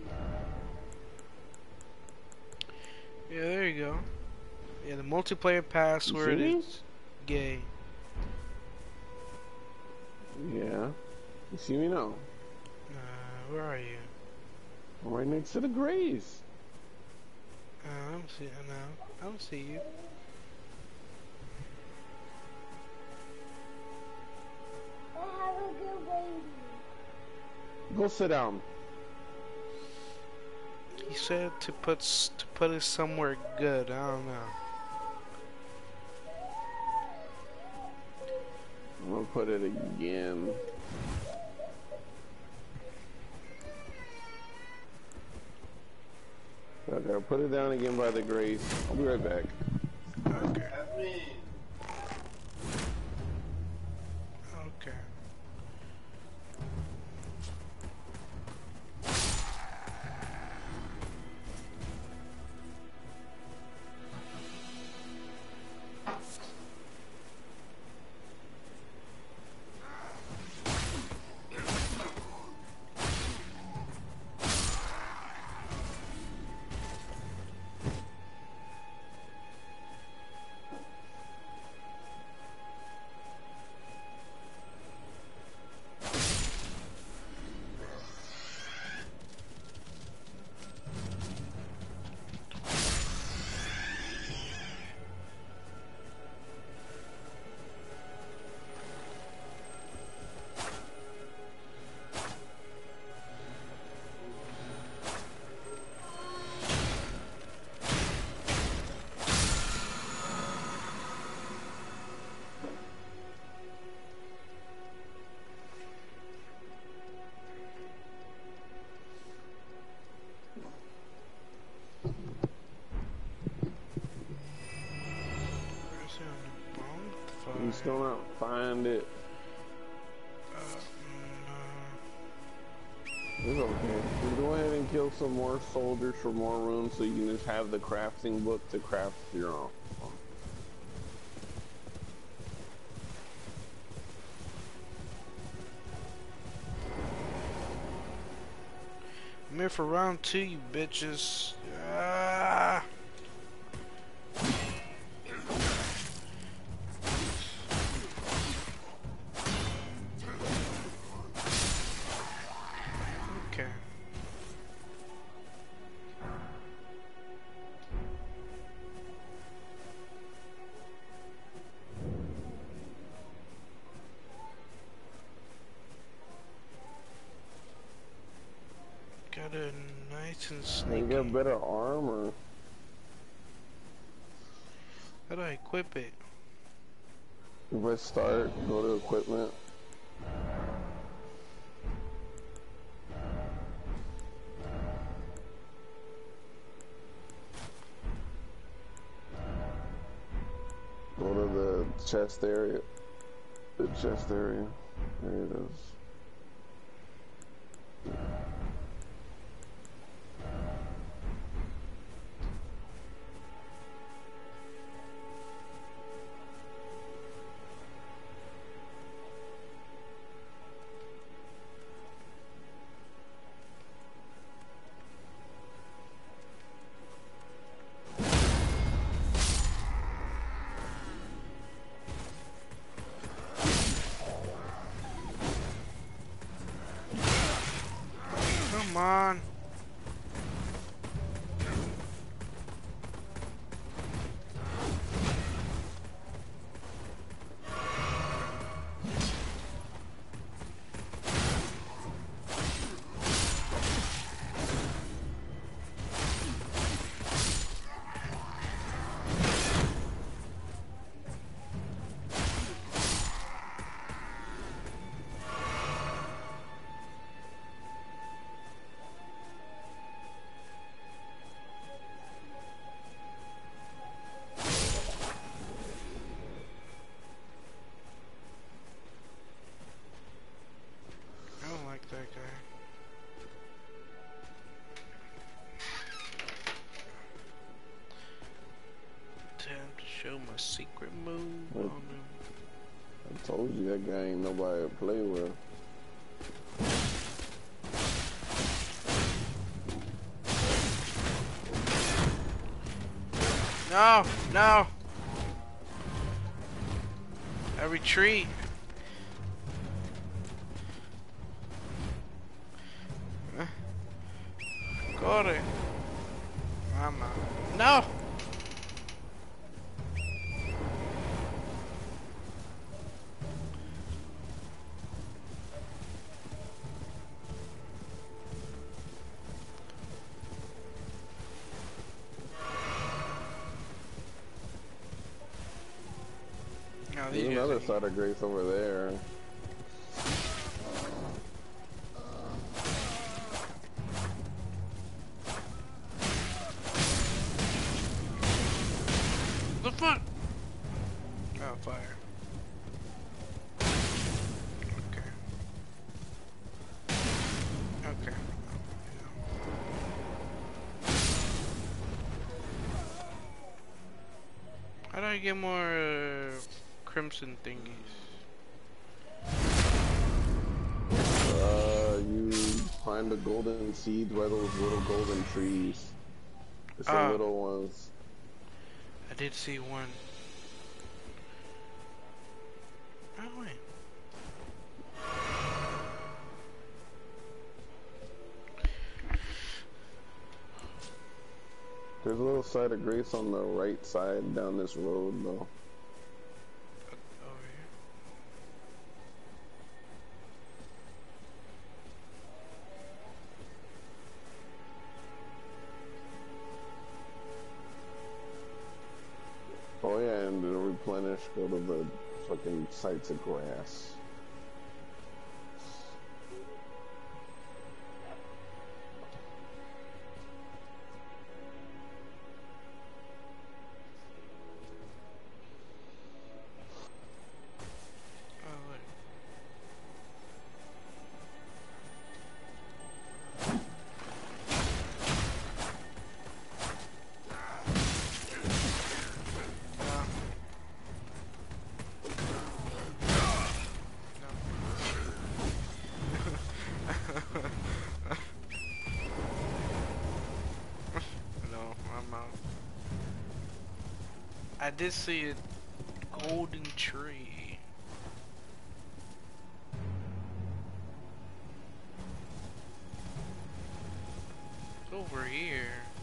A: Yeah, there you go. Yeah, the multiplayer password
B: see?
A: is gay.
B: Yeah. You see me now?
A: Uh, where are you?
B: I'm right next to the graves.
A: Uh, I don't see. No, I don't see you.
D: I have a good baby.
B: Go sit down.
A: He said to put s- to put it somewhere good. I don't know.
B: I'm gonna put it again. Okay, I'll put it down again by the grace. I'll be right back.
A: Okay. Okay. Where's it on the
B: You
A: bonfire?
B: still not find it.
A: Uh,
B: It's okay. Just go ahead and kill some more soldiers for more room so you can just have the crafting book to craft your own.
A: I'm here for round two, you bitches. Ah. Okay. Got a nice and
B: You
A: sneaky.
B: got better armor.
A: How do I equip it?
B: You press start, go to equipment. Go to the chest area. The chest area. There it is.
A: Come on. I don't like that guy. Time to show my secret move
B: What?
A: on him.
B: I told you that guy ain't nobody to play with.
A: No, no. I retreat. corre. Mama. No! No,
B: There's
A: these guys
B: another
A: are-
B: side of grace over there.
A: The fuck? Oh, fire. Okay. Okay. How do I get more uh, crimson thingies?
B: Uh, you find the golden seeds by those little golden trees. It's the
A: Ah.
B: little ones.
A: I did see one. Oh wait.
B: There's a little side of grace on the right side down this road, though.
A: Over here.
B: Oh yeah, and to replenish, go to the fucking sites of grass.
A: Oh wait. Uh, no, I'm out. I did see a golden tree. It's over here.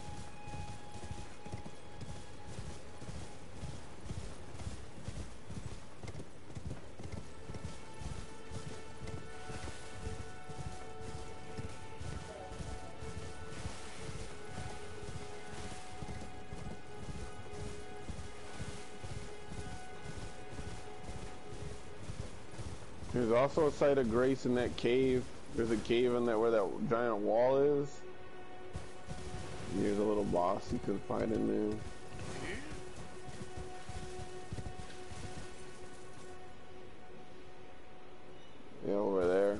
B: There's also a site of grace in that cave. There's a cave in there where that giant wall is. Here's a little boss you can find in there.
A: Here?
B: Yeah, over there.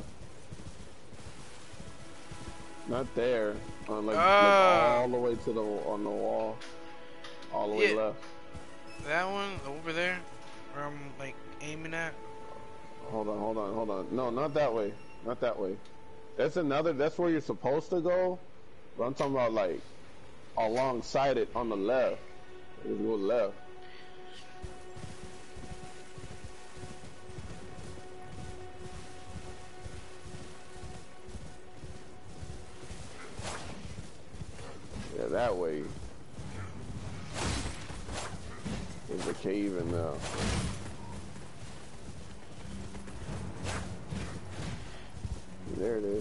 B: Not there. On like, like
A: Ah.
B: all the way to the on the wall. All the way
A: Yeah.
B: left.
A: That one over there, where I'm like aiming at.
B: Hold on, hold on, hold on. No, not that way. Not that way. That's another. That's where you're supposed to go. But I'm talking about like alongside it on the left. You go left. Yeah, that way. There's a cave in there. There it is.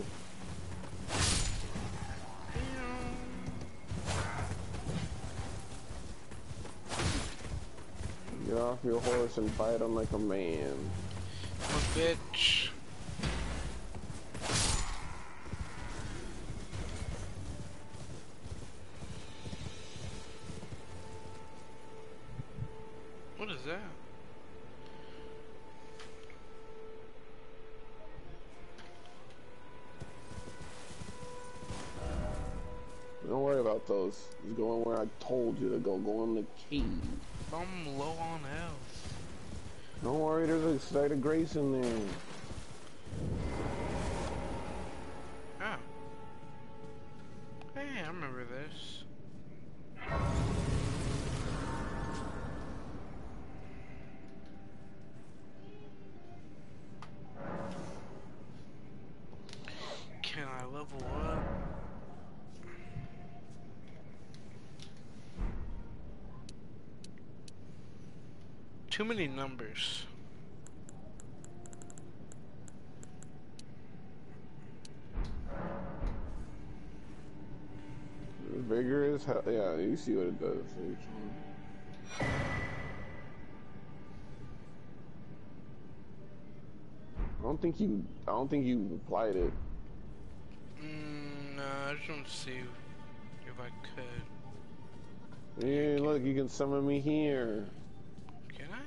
B: Get off your horse and fight him like a man.
A: I'm a bitch. What is that?
B: Don't worry about those. Just go in where I told you to go. Go in the cave.
A: I'm low on health.
B: Don't worry, there's a site of grace in there.
A: Oh. Hey, I remember this. Can I level up? too many numbers.
B: Vigorous, yeah, you see what it does. I don't think you, I don't think you applied it.
A: Mm, no, I just want to see if I could.
B: Hey, look, you can summon me here.
A: Can I?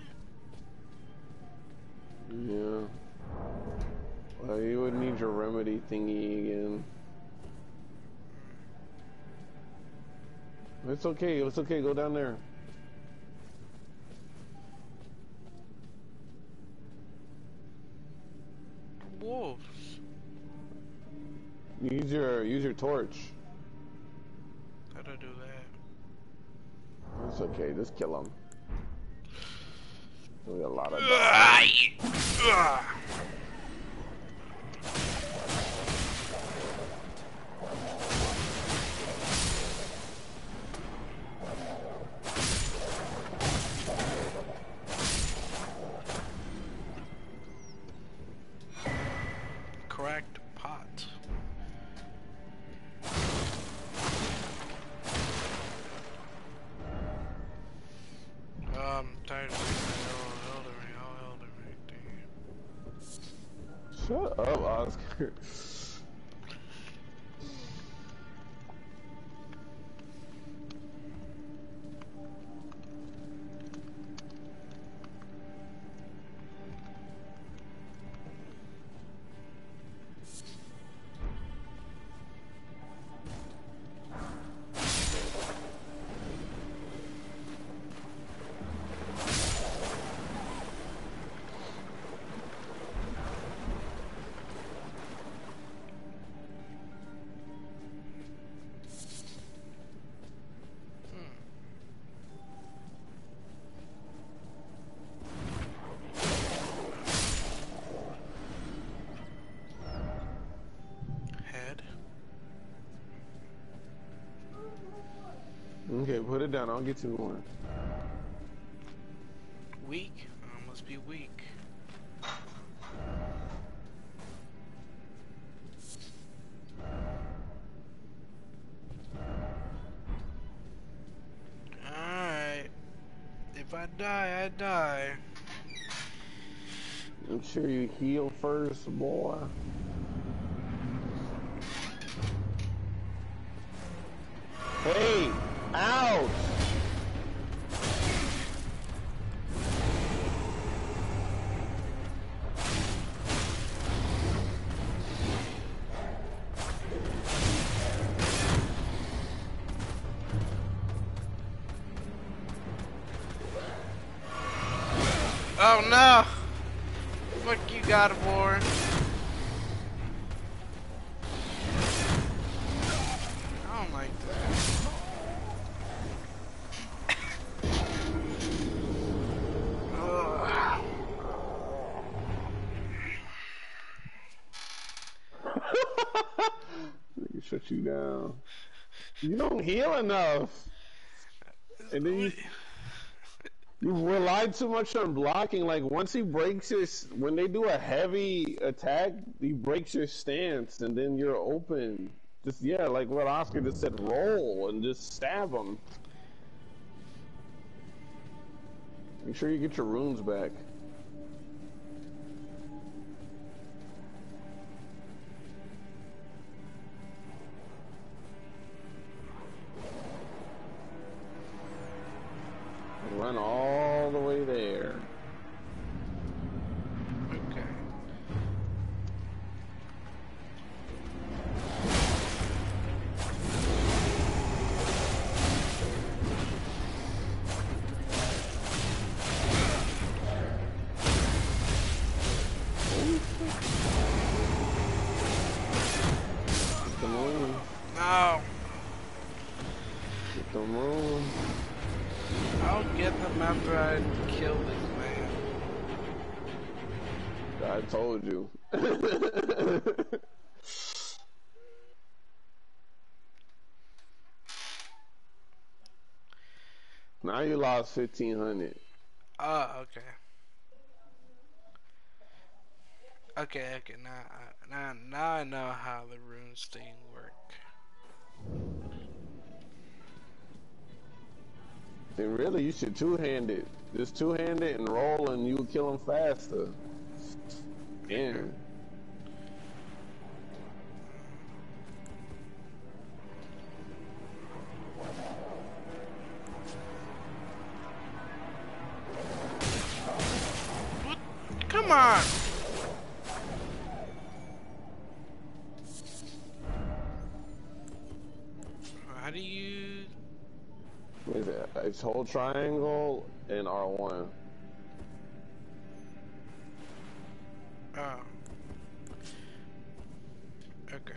B: Yeah. Well, you would need your remedy thingy again. It's okay, it's okay, go down there.
A: Wolves.
B: Use your, use your torch.
A: How do I do that?
B: It's okay, just kill him. There'll be a lot of
A: Ugh. Cracked pot. Um, tired of seeing that old elder ring, all elder ring thing.
B: Shut up, Oscar. Okay, put it down. I'll get you more.
A: Weak? I must be weak. Alright. If I die, I die.
B: Make sure you heal first, boy. Hey! Ouch!
A: Oh no! Fuck you, God of War. I don't like that. Ugh.
B: Nigga shut you down. You don't heal enough. And then you you rely too much on blocking. Like once he breaks your, when they do a heavy attack, he breaks your stance, and then you're open. Just yeah, like what Oscar just said, roll and just stab him. Make sure you get your runes back. Run all the way there.
A: Okay.
B: Get the moon.
A: No.
B: Get the moon.
A: I'll get them after I kill this man.
B: I told you. Now you lost fifteen hundred.
A: Oh, okay. Okay, okay. Now, I- now, now I know how the runes thing work.
B: Then really, you should two-hand it. Just two-hand it and roll, and you will kill him faster. Yeah.
A: What? Come on! How do you...
B: What is it? It's hold triangle and R one.
A: Oh. Okay.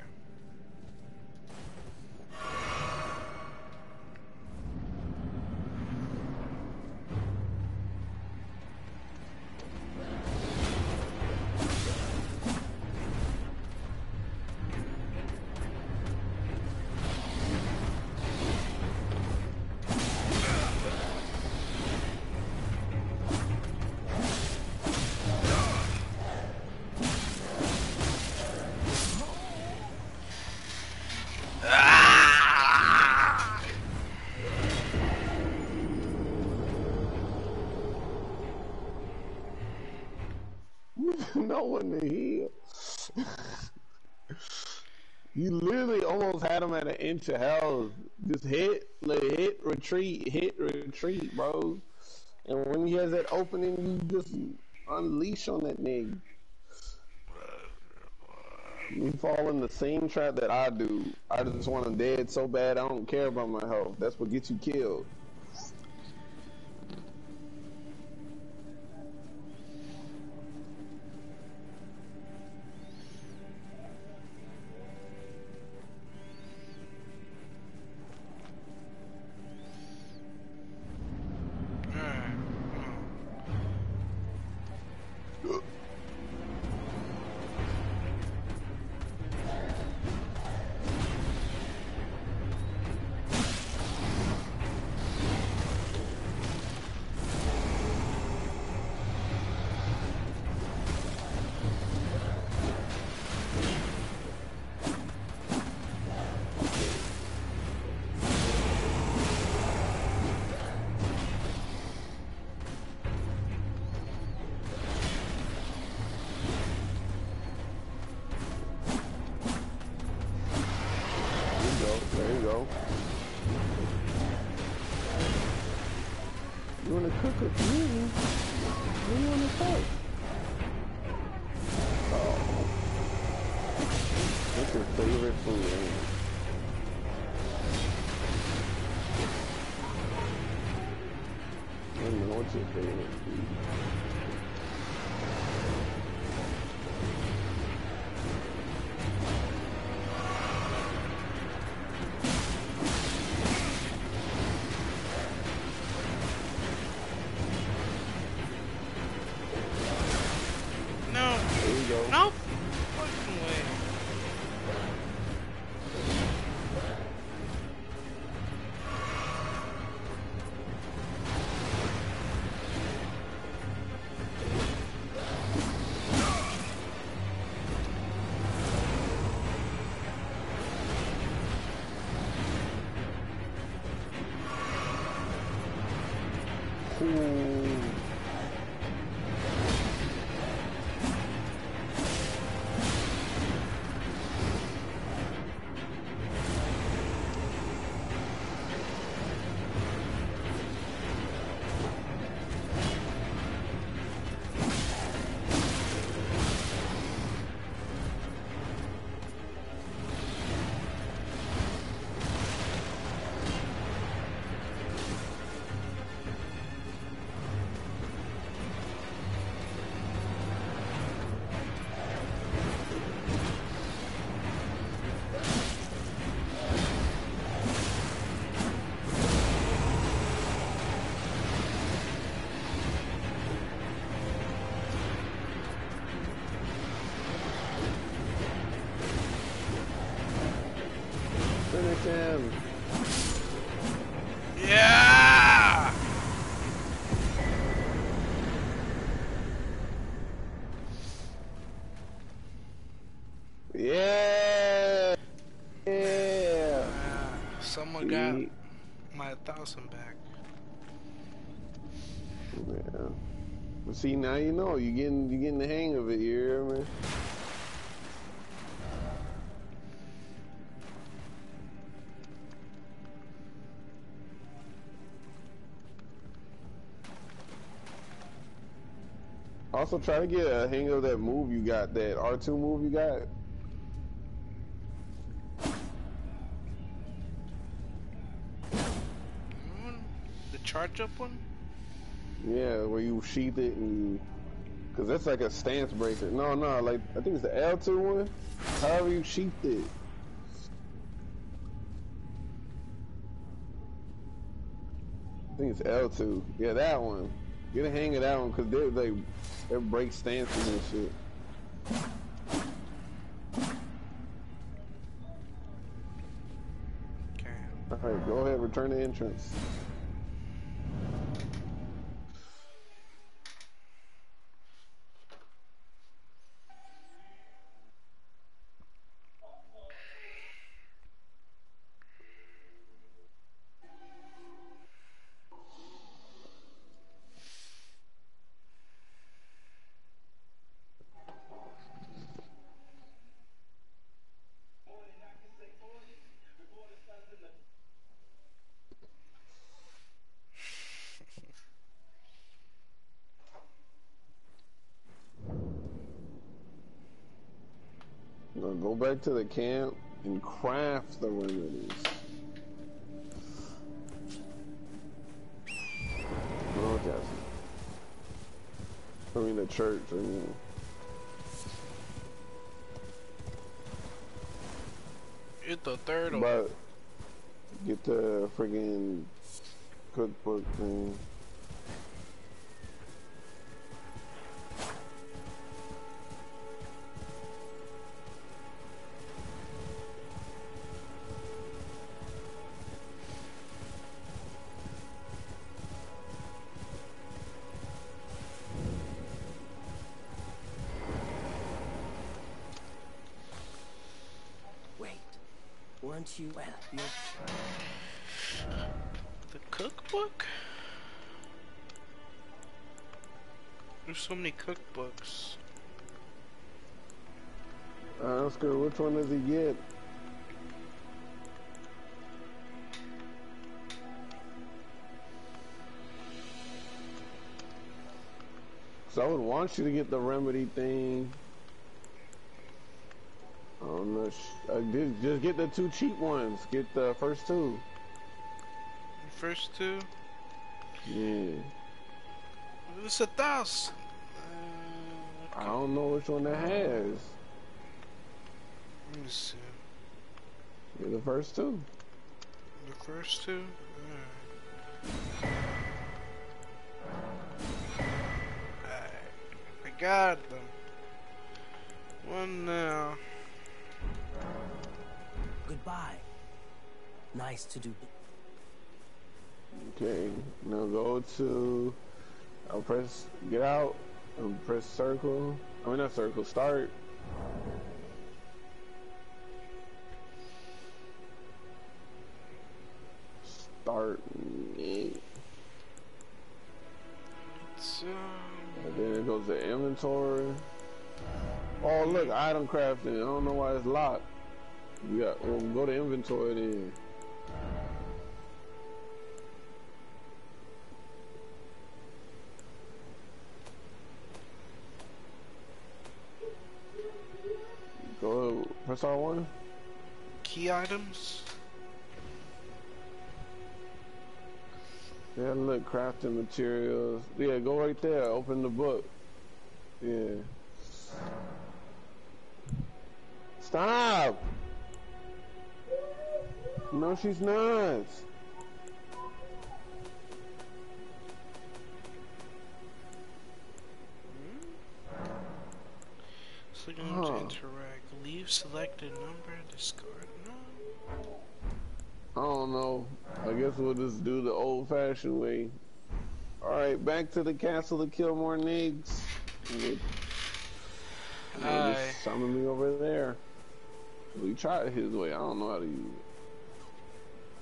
B: No one to heal. You literally almost had him at an inch of health. Just hit, like, hit, retreat, hit, retreat, bro. And when he has that opening, you just unleash on that nigga. You fall in the same trap that I do. I just want him dead so bad I don't care about my health. That's what gets you killed. There you go. You wanna cook with me? What do you wanna cook? Oh. What's your favorite food, ain't it? I don't know what's your favorite food.
A: No fucking way.
B: Ooh. Finish him.
A: Yeah! Someone got
B: See?
A: my thousand back.
B: Yeah. But see, now you know. You getting you getting the hang of it. You hear me? Also, try to get a hang of that move you got, that R two move you got.
A: Mm, the charge up one?
B: Yeah, where you sheath it and... Because that's like a stance breaker. No, no, like, I think it's the L two one. However you sheathed it. I think it's L two. Yeah, that one. Get a hang of that one, because they're like... They break stances and shit.
A: Okay.
B: Alright, go ahead, return the entrance. Now go back to the camp and craft the remedies. Oh, yes. I mean the church, I mean.
A: It's the third one.
B: But get the friggin' cookbook thing.
G: Weren't you? Well, you're...
A: The cookbook? There's so many cookbooks.
B: Uh, Oscar, which one does he get? So I would want you to get the remedy thing. Oh no! I did just get the two cheap ones. Get the first two.
A: The first two?
B: Yeah.
A: It's a thousand. Uh,
B: I don't know which one that has.
A: Let me see.
B: Yeah, the first two.
A: The first two? Alright. Alright. I got them. One now.
G: Goodbye. Nice to do.
B: Okay, now go to, I'll press, get out, and press circle, I mean not circle, start. Start, and then it goes to inventory. Oh look, item crafting, I don't know why it's locked. We got, we'll go to inventory then. Go press R one.
A: Key items?
B: Yeah, look, crafting materials. Yeah, go right there, open the book. Yeah. Stop! No, she's not.
A: So you're going
B: Huh.
A: to interact. Leave selected number, discard. No.
B: I don't know. I guess we'll just do the old-fashioned way. Alright, back to the castle to kill more niggas. We'll,
A: Aye.
B: just summon me over there. We tried it his way. I don't know how to use it.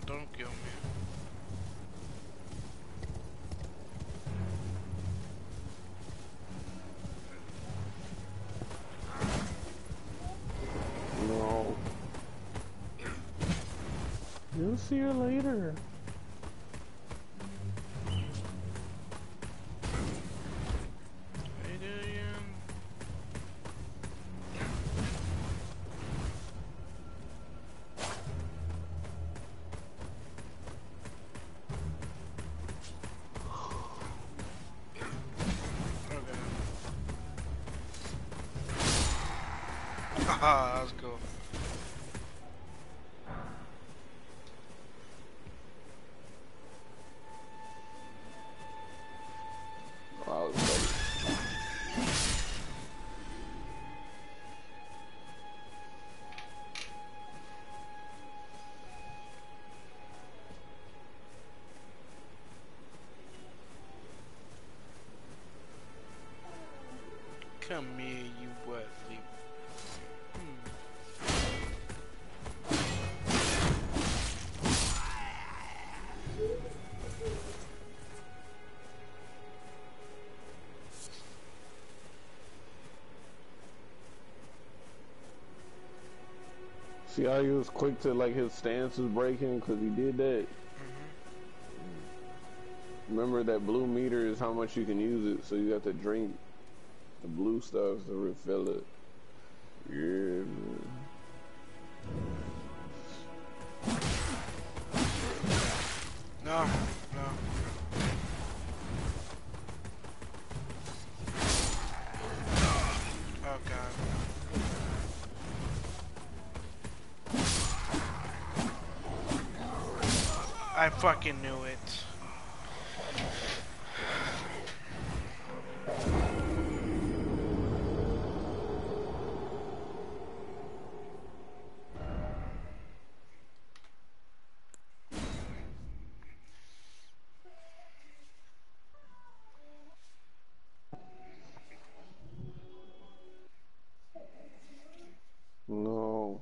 A: Don't kill me.
B: No. You'll see her later.
A: Haha, that was cool.
B: Oh, I was ready.
A: Come here, you worthy.
B: See how he was quick to, like, his stance was breaking because he did that?
A: Mm-hmm.
B: Remember that blue meter is how much you can use it, so you have to drink the blue stuff to refill it. Yeah, man.
A: No, no. Oh god. I fucking knew it.
B: No.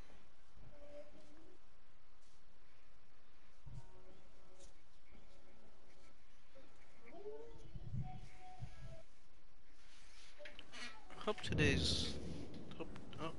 A: Hope today's. Hope. Oh.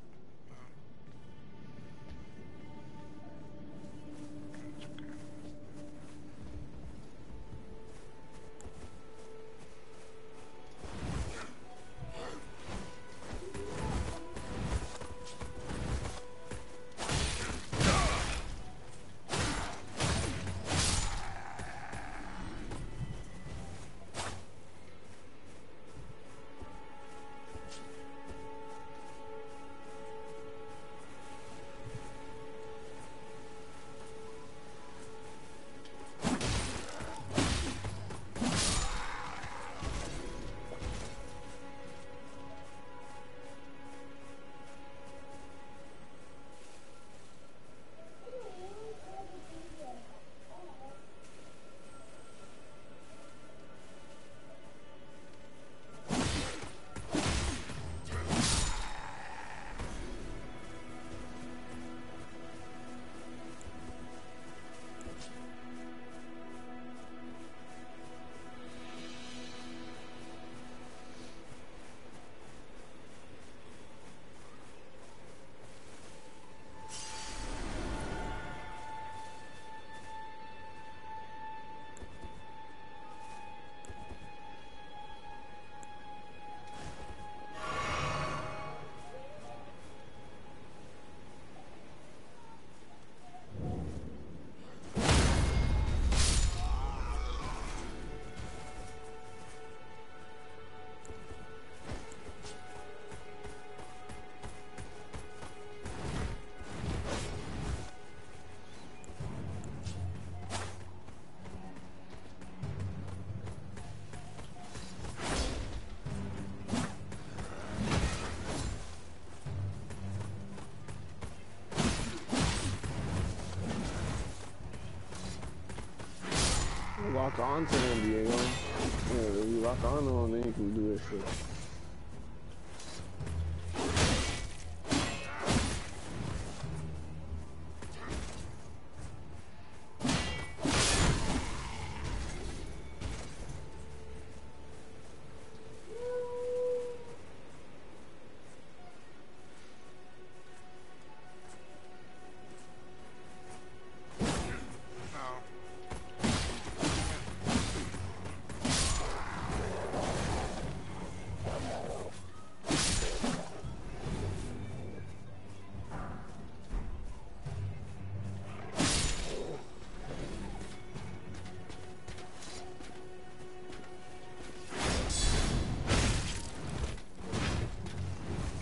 B: Lock on to him, Diego. Yeah, if you lock on to him, then you can do that shit.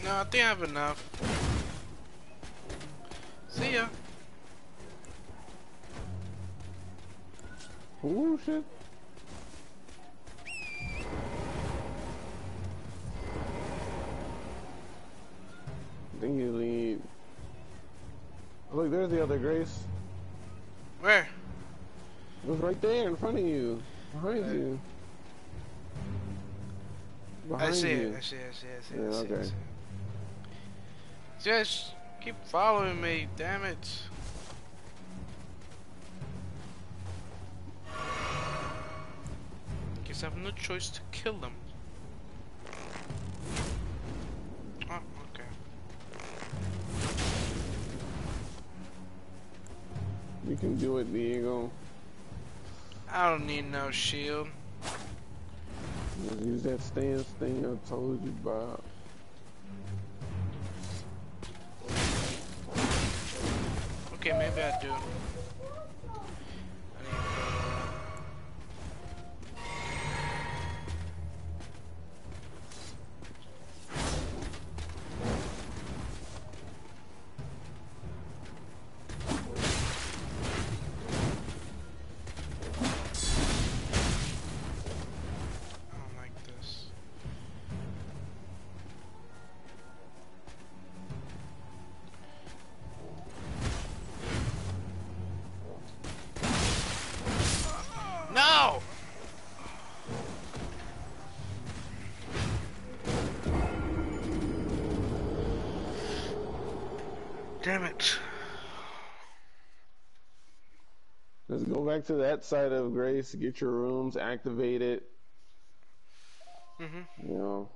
A: No, I think I have enough. See ya.
B: Oh shit. I think you need. Look, there's the other Grace.
A: Where?
B: It was right there in front of you. Behind
A: Uh,
B: you.
A: I
B: Behind
A: see
B: you.
A: it. I see it. I see it. I see it.
B: Yeah,
A: I see it, I
B: okay.
A: see it. Just keep following me. Damn it. Guess I have no choice to kill them. Oh, okay.
B: You can do it, Diego.
A: I don't need no shield.
B: Just use that stance thing I told you about.
A: Okay, maybe I do. I need I don't like this. No! Damn it.
B: Let's go back to that side of Grace, get your rooms, activate it.
A: Mm-hmm.
B: You know.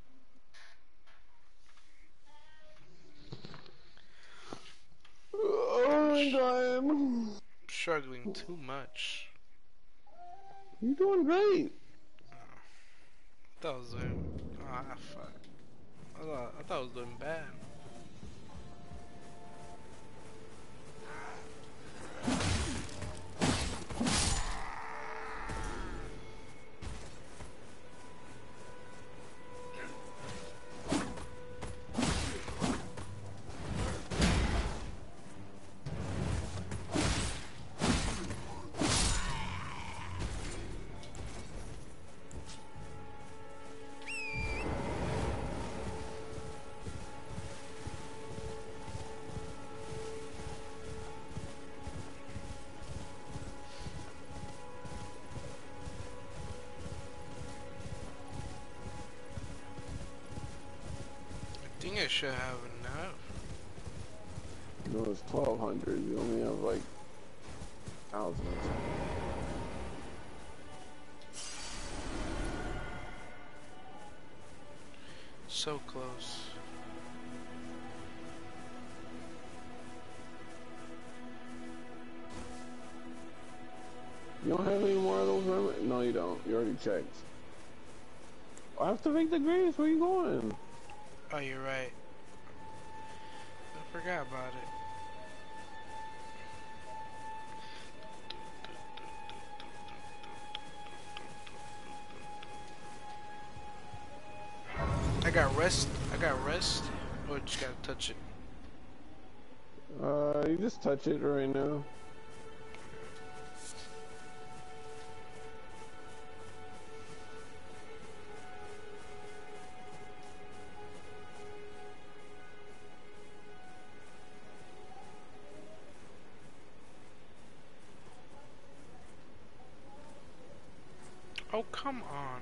B: Oh my god.
A: Struggling too much.
B: You're doing great.
A: I thought I was doing. Ah, fuck. I thought, I thought I was doing bad. I think I should have enough.
B: No, it's twelve hundred. You only have like thousands.
A: So close.
B: You don't have any more of those remnants? No, you don't. You already checked. I have to make the Grace. Where you going?
A: Oh, you're right. I forgot about it. I got rest. I got rest. Or just gotta touch it.
B: Uh, you just touch it right now.
A: Oh, come on.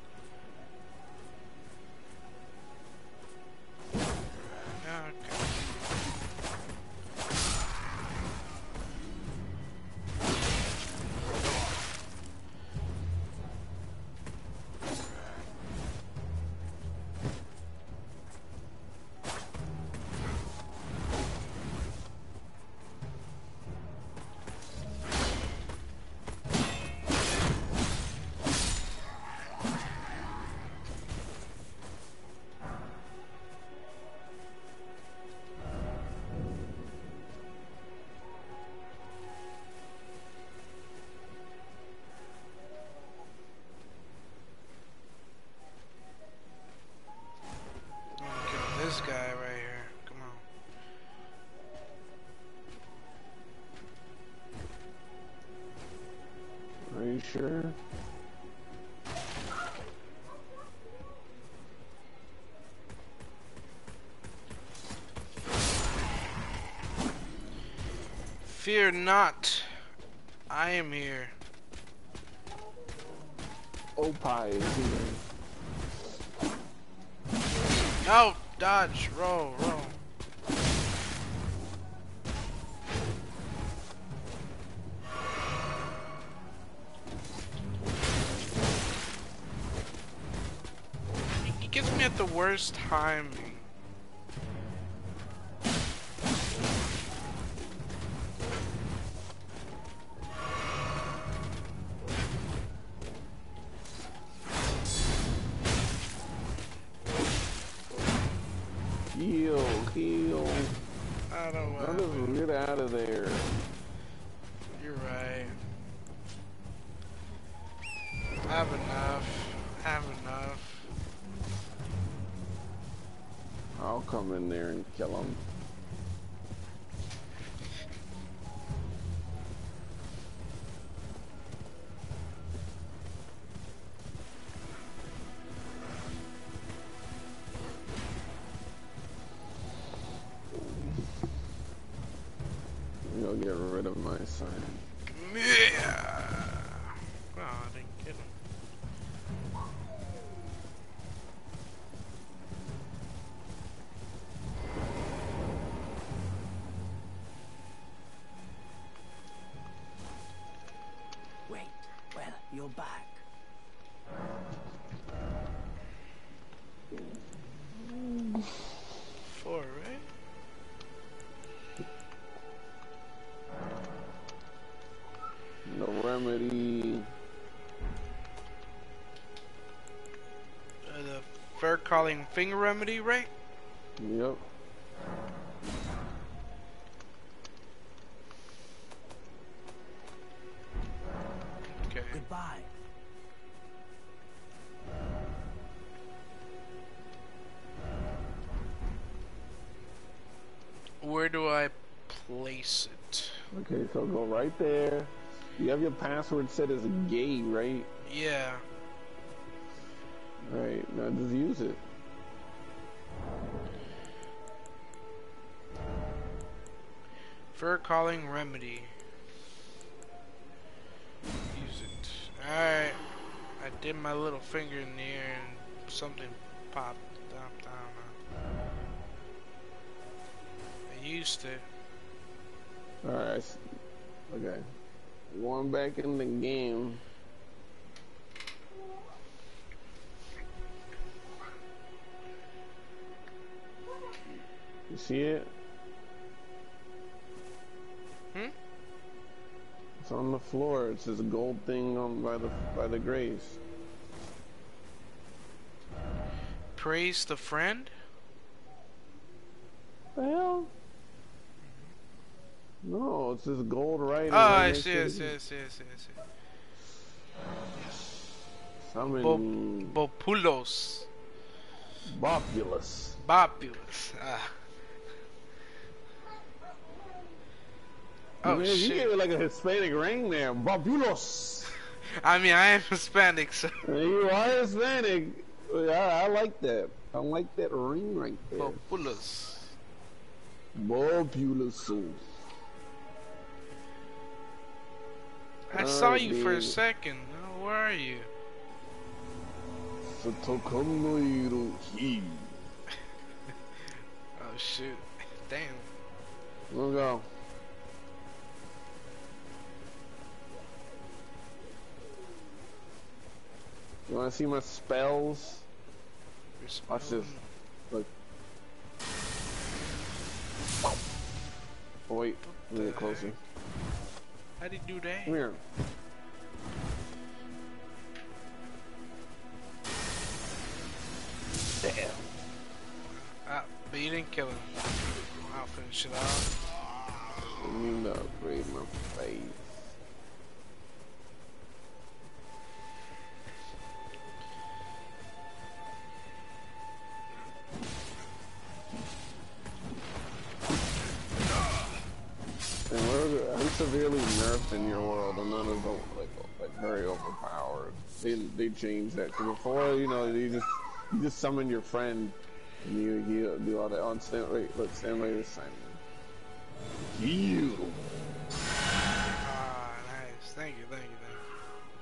A: Okay. this guy right here. Come on.
B: Are you sure?
A: Fear not. I am here.
B: Opie is here.
A: No! Dodge! Roll, roll. He gets me at the worst timing.
B: Heal, heal.
A: I don't
B: I'll
A: know.
B: just get out of there.
A: You're right. I have enough. I have enough.
B: I'll come in there and kill him. You'll get rid of my son.
A: Yeah. Oh, I didn't get him.
G: Wait, well, you're back.
A: Four, right?
B: No remedy.
A: Uh, the fur calling finger remedy, right?
B: Yep.
A: Okay.
G: Goodbye.
A: Where do I place it?
B: Okay, so go right there. You have your password set as a gay, right?
A: Yeah.
B: Right, now just use it.
A: Fur calling remedy. Use it. Alright. I did my little finger in the air and something popped up down. I used it.
B: Alright. Okay. Going back in the game. You see it?
A: Hmm?
B: It's on the floor. It's this gold thing on by the by the graves.
A: Praise the friend?
B: The hell? No, it's this gold writing.
A: Oh,
B: right
A: I
B: next
A: see,
B: to
A: I
B: the-
A: see, I see, I see, I see.
B: Summon
A: Bo Bopulos.
B: Bopulus.
A: Bopulus. Ah. Oh,
B: Man, you
A: shit.
B: gave it like a Hispanic ring there. Bopulos.
A: I mean, I am Hispanic, so.
B: You are Hispanic. I, I like that. I like that ring right there.
A: Bopulos.
B: Bopulus.
A: I saw you for a second. Oh, where are you?
B: Satokono Hirohi.
A: Oh, shoot. Damn.
B: We'll go. You wanna see my spells? Watch this. Look. Oh wait, let me get closer.
A: How do you do that?
B: Come here. Damn.
A: Ah, but you didn't kill him. I'll finish it off.
B: I need to upgrade my face. severely nerfed in your world, and none of them like like very overpowered. They they changed that. Cause before, you know, you just you just summon your friend, and you heal, do all that. On stand, wait, look, stand later, Simon. Heal.
A: Ah, nice. Thank you, thank you, thank you.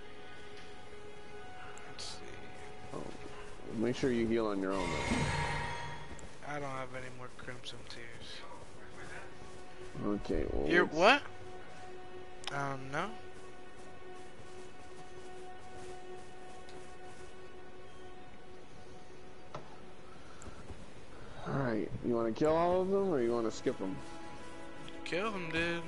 A: Let's see.
B: Oh, make sure you heal on your own, though.
A: I don't have any more Crimson Tears.
B: Okay, well...
A: You're
B: let's-
A: what? Um, no?
B: Alright, you want to kill all of them, or you want to skip them?
A: Kill him, dude.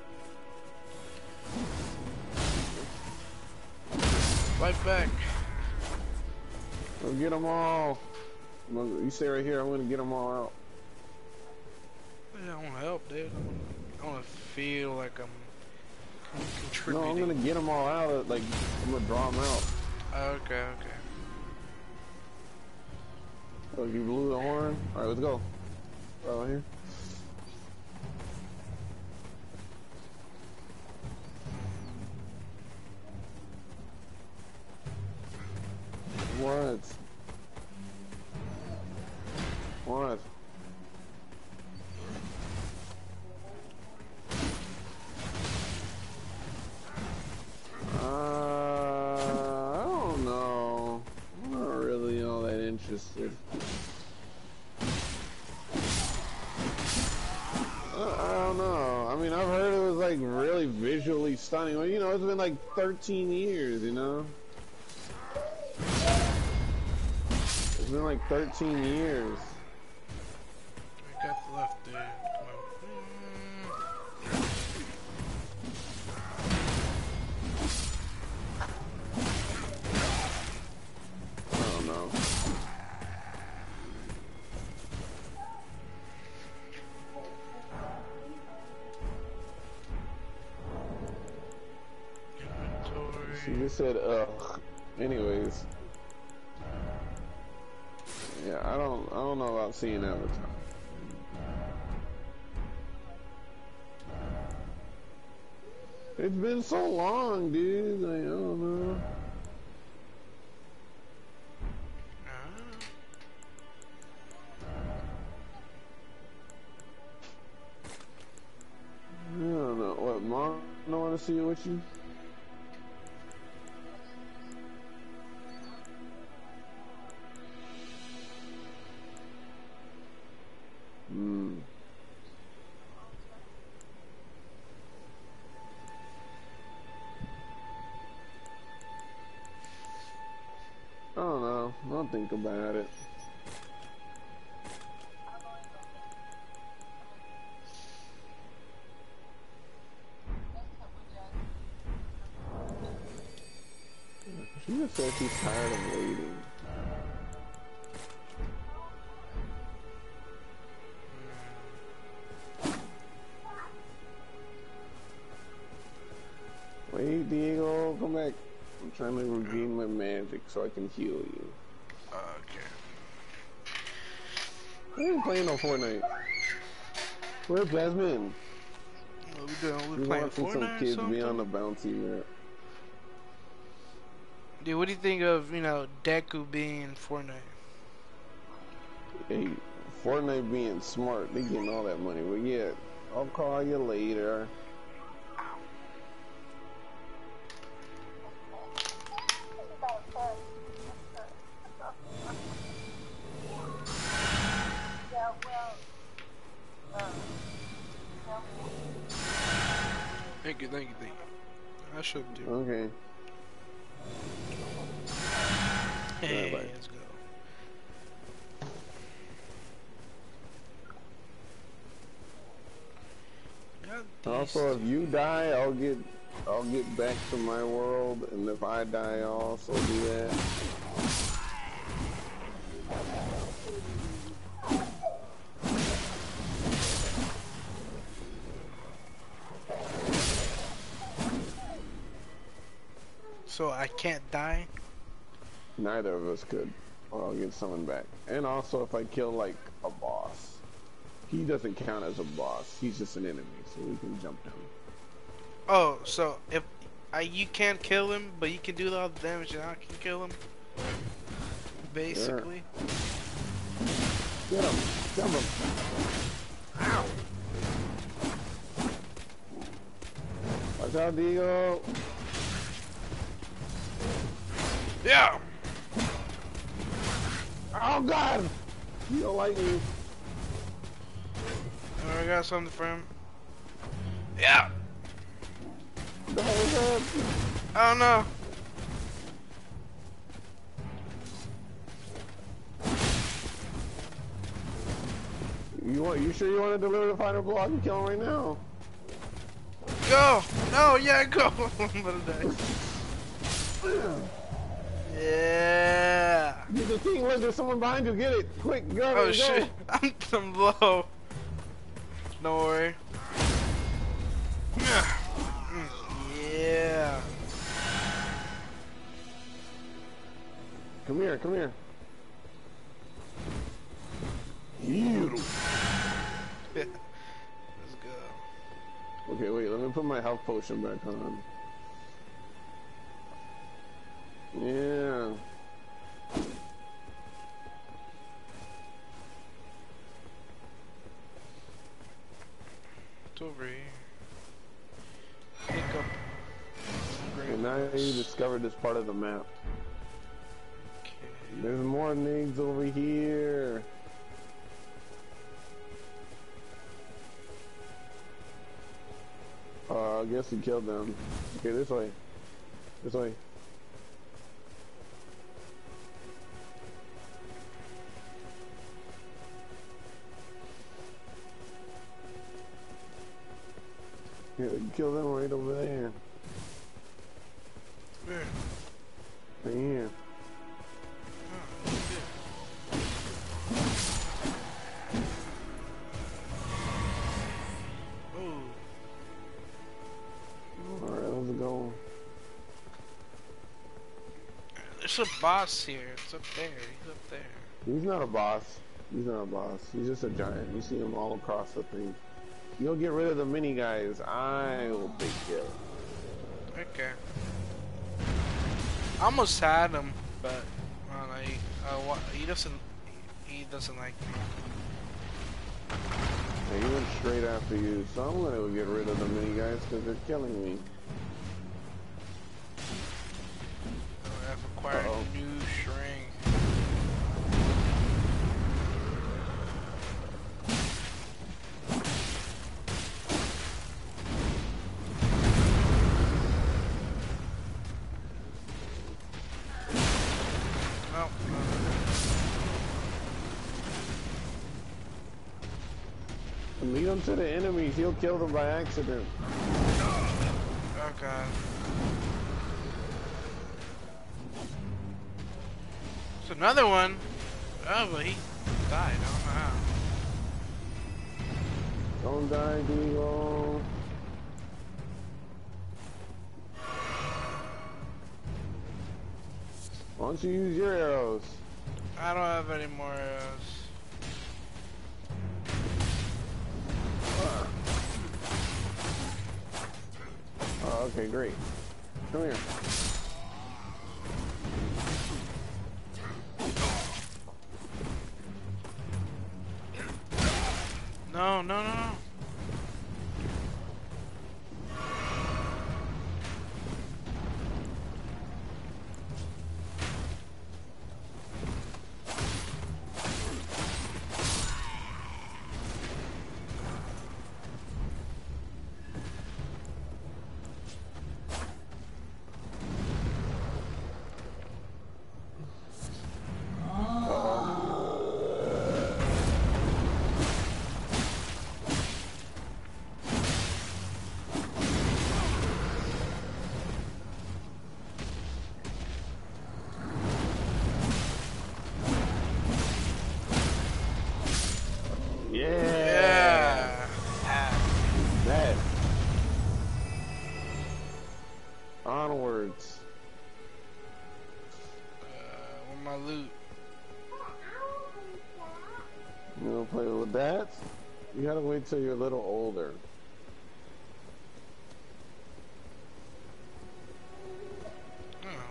A: Fight back.
B: Go get them all! I'm gonna- You stay right here, I'm going to get them all out.
A: Yeah, I want to help, dude. I want to feel like I'm
B: No,
A: contributing.
B: I'm going to get them all out, like, I'm going to draw them out.
A: Okay, okay.
B: Oh, you blew the horn? Alright, let's go. Right here. What? What? Uh, I don't know. I'm not really all that interested. Uh, I don't know. I mean, I've heard it was like really visually stunning. Well, you know, it's been like thirteen years, you know? It's been like thirteen years.
A: I got the left, dude. Come on.
B: I don't know. She
A: Inventory.
B: just said, ugh. Anyways. Yeah, I don't I don't know about seeing Avatar. It's been so long, dude. Like, I don't know.
A: Ah.
B: I don't know. What, Mom don't want to see it with you? Hmm. I don't know. I'll think about it. She just said she's tired of waiting. Wait, Diego, come back. I'm trying to regain my magic so I can heal you.
A: Okay.
B: I ain't playing no Fortnite. Where's Jasmine?
A: What we doing? We
B: We
A: playing
B: watching some
A: Fortnite or
B: kids
A: something?
B: be on the bouncy map.
A: Dude, what do you think of, you know, Deku being Fortnite?
B: Hey, Fortnite being smart, they getting all that money. But yeah, I'll call you later.
A: Thank you, thank you, thank you. I should do.
B: Okay.
A: Hey,
B: Alright, bye.
A: let's go. Got
B: Also,
A: these
B: if you die, I'll get I'll get back to my world, and if I die, I'll also do that.
A: So I can't die?
B: Neither of us could. Or I'll get someone back. And also, if I kill like a boss, he doesn't count as a boss. He's just an enemy, so we can jump him.
A: Oh, so if I you can't kill him, but you can do all the damage and I can kill him. Basically.
B: Get him. Jump him. Ow. Watch out, Diego.
A: Yeah.
B: Oh, God. You don't like me.
A: Oh, I got something for him. Yeah.
B: What the hell is that?
A: Oh no.
B: You want? You sure you want to deliver the final block and kill him right now?
A: Go. No. Yeah. Go. I'm gonna die. Yeah.
B: Get the king. Look, there's someone behind you. Get it. Quick, grab it.
A: Oh
B: and
A: shit.
B: Go.
A: I'm, I'm low. Don't worry. Yeah.
B: Come here. Come here. You.
A: Let's go.
B: Okay, wait. Let me put my health potion back on. Yeah.
A: It's over here. Pick up.
B: Okay, now you discovered this part of the map.
A: Okay.
B: There's more niggas over here. Uh, I guess he killed them. Okay, this way. This way. Yeah, kill them right over there.
A: Where?
B: Right here.
A: Oh, shit. Oh.
B: Alright, let's go.
A: There's a boss here. It's up there. He's up there.
B: He's not a boss. He's not a boss. He's just a giant. You see him all across the thing. You'll get rid of the mini guys. I will take care of them.
A: Okay. I almost had him, but I don't know. He, uh, wa- he doesn't. He doesn't like me.
B: Yeah, he went straight after you, so I'm gonna go get rid of the mini guys because they're killing me.
A: I've acquired
B: Uh-oh.
A: a new string. Oh,
B: Lead them to the enemies. He'll kill them by accident.
A: oh god. It's another one. Oh, but he died. I don't know how.
B: Don't die, Diego. Why don't you use your arrows?
A: I don't have any more arrows.
B: Oh, okay, great. Come here.
A: No, no, no, no.
B: Yeah.
A: Yeah.
B: That. Onwards.
A: Uh, with my loot.
B: You wanna play with that? You gotta wait till you're a little older.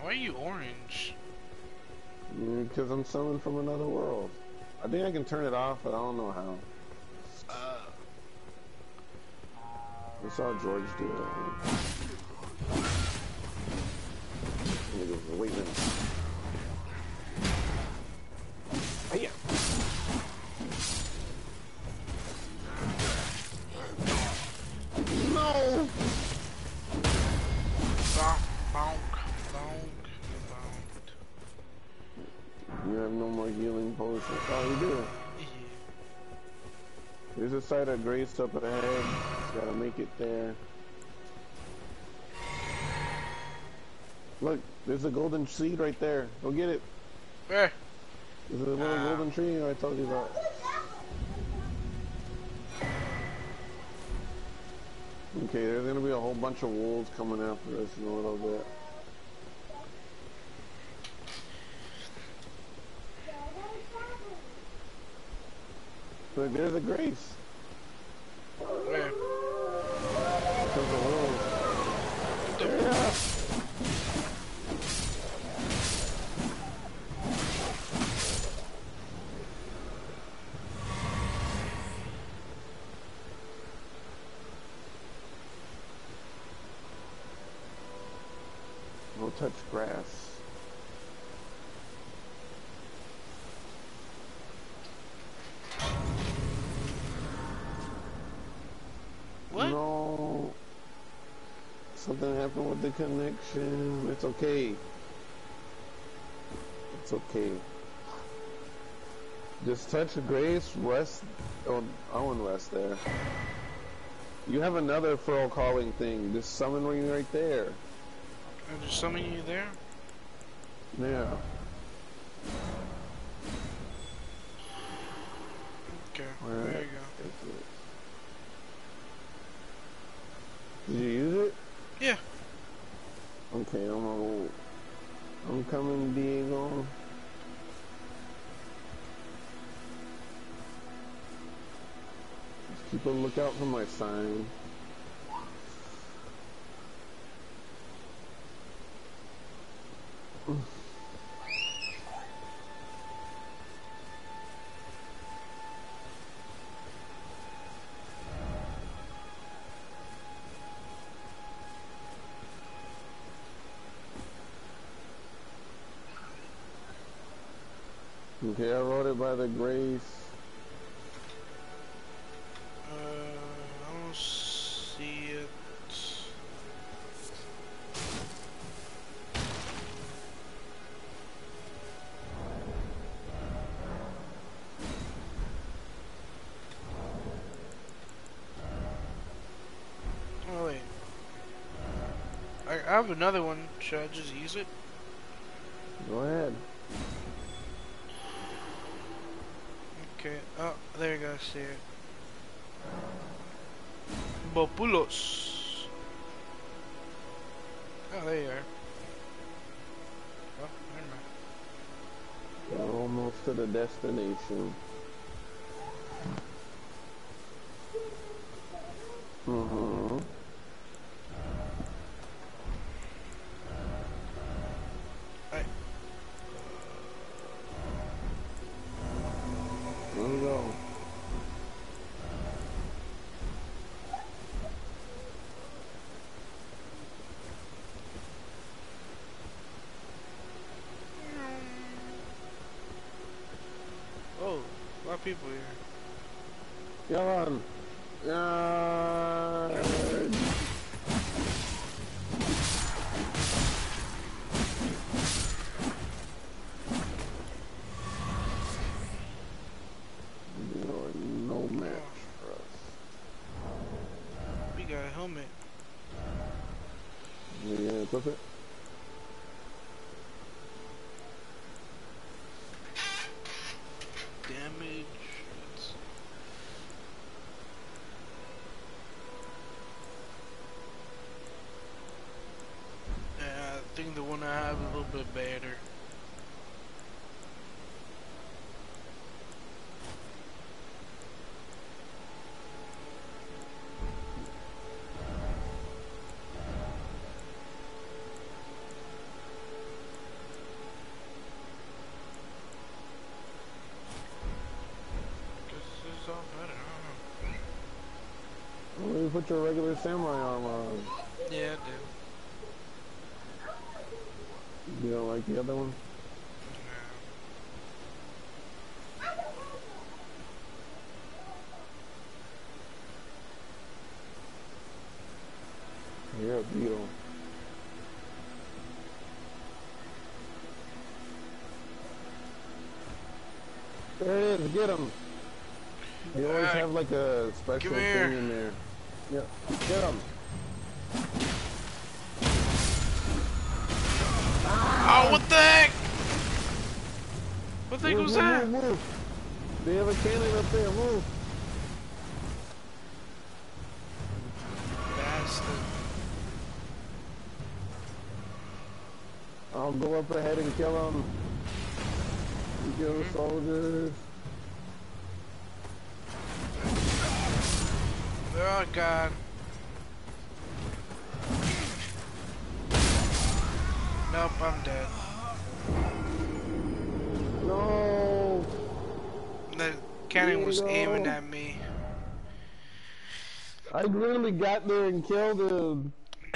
A: Why are you orange?
B: Because I'm summoned from another world. I think I can turn it off, but I don't know how.
A: Uh,
B: I saw George do it. Wait a minute. Hiya. No!
A: bonk, bonk, bonk, bonk.
B: You have no more healing potions. Oh, you do.
A: Yeah.
B: There's a site of grace up ahead. Just gotta make it there. Look, there's a golden seed right there. Go get it.
A: Where?
B: There's a little
A: Ah.
B: golden tree I told you about. Okay, there's gonna be a whole bunch of wolves coming after us in a little bit. Look, there's a grace.
A: Where?
B: There's a wolves. Yeah. Don't touch grass.
A: What?
B: No. Something happened with the connection. It's okay. It's okay. Just touch grace, rest. Oh, I wouldn't rest there. You have another furrow calling thing. Just summon ring right there.
A: Are there some of you there?
B: Yeah.
A: Okay,
B: Where
A: there
B: at?
A: you go.
B: Is it? Did you use it?
A: Yeah.
B: Okay, I'm gonna. I'm coming, Diego. Just keep a lookout for my sign. Okay, I wrote it by the grace.
A: Uh, I don't see it. Oh wait. I I have another one. Should I just use it?
B: Go ahead.
A: Okay. Oh, there you go. I see it. Bopulos. Oh, there you are. Oh, never mind.
B: We're almost to the destination. Mm-hmm.
A: Alright.
B: There we go.
A: Oh, a lot of people here.
B: Yalan. Yeah. You're no match for us.
A: We got a helmet.
B: You gonna equip it?
A: Damage. Let's- Yeah, I think the one I have is a little bit better.
B: Well, you put your regular samurai armor on.
A: Yeah, I do.
B: You don't like the other one? You're a beetle. There it is, get him! You always
A: Alright.
B: have like a special
A: Come here.
B: thing in there. Yep, get him!
A: Oh, what the heck? What the heck
B: Move,
A: was
B: move,
A: that?
B: move, move. They have a cannon up there, move!
A: Bastard.
B: I'll go up ahead and kill him. You kill the soldiers.
A: Oh, God. Nope, I'm dead.
B: No!
A: The cannon was
B: Diego.
A: aiming at me.
B: I literally got there and killed him.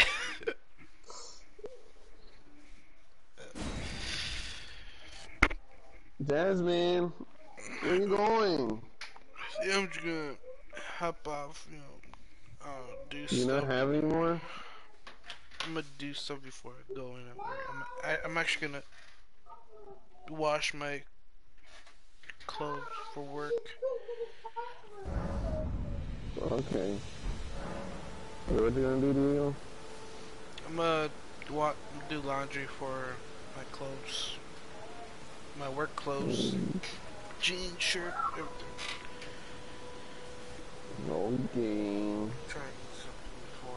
B: Jasmine, where you going?
A: Yeah, I'm just gonna hop off, you know, uh, do
B: You
A: stuff.
B: not have any more?
A: I'm gonna do stuff before I go in at work. I'm, I, I'm actually gonna wash my clothes for work.
B: Okay. So what you gonna do, Diego?
A: I'm gonna wa do laundry for my clothes. My work clothes. Jean shirt, everything.
B: Okay.
A: Try to eat something before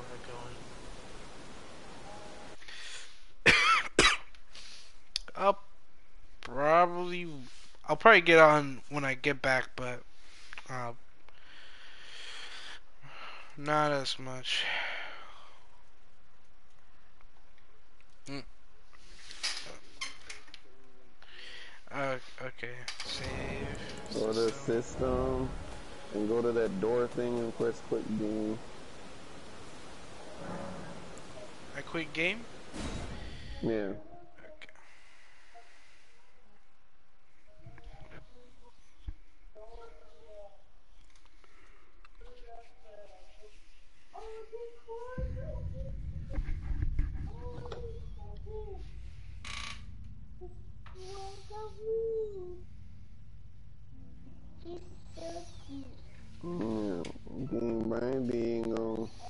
A: I go in. I'll probably, I'll probably get on when I get back, but uh, not as much. Mm. Uh, okay, save.
B: Go to
A: system.
B: system and go to that door thing and press quit game.
A: I quit game?
B: Yeah.
A: Okay.
B: Yeah. Game by bingo.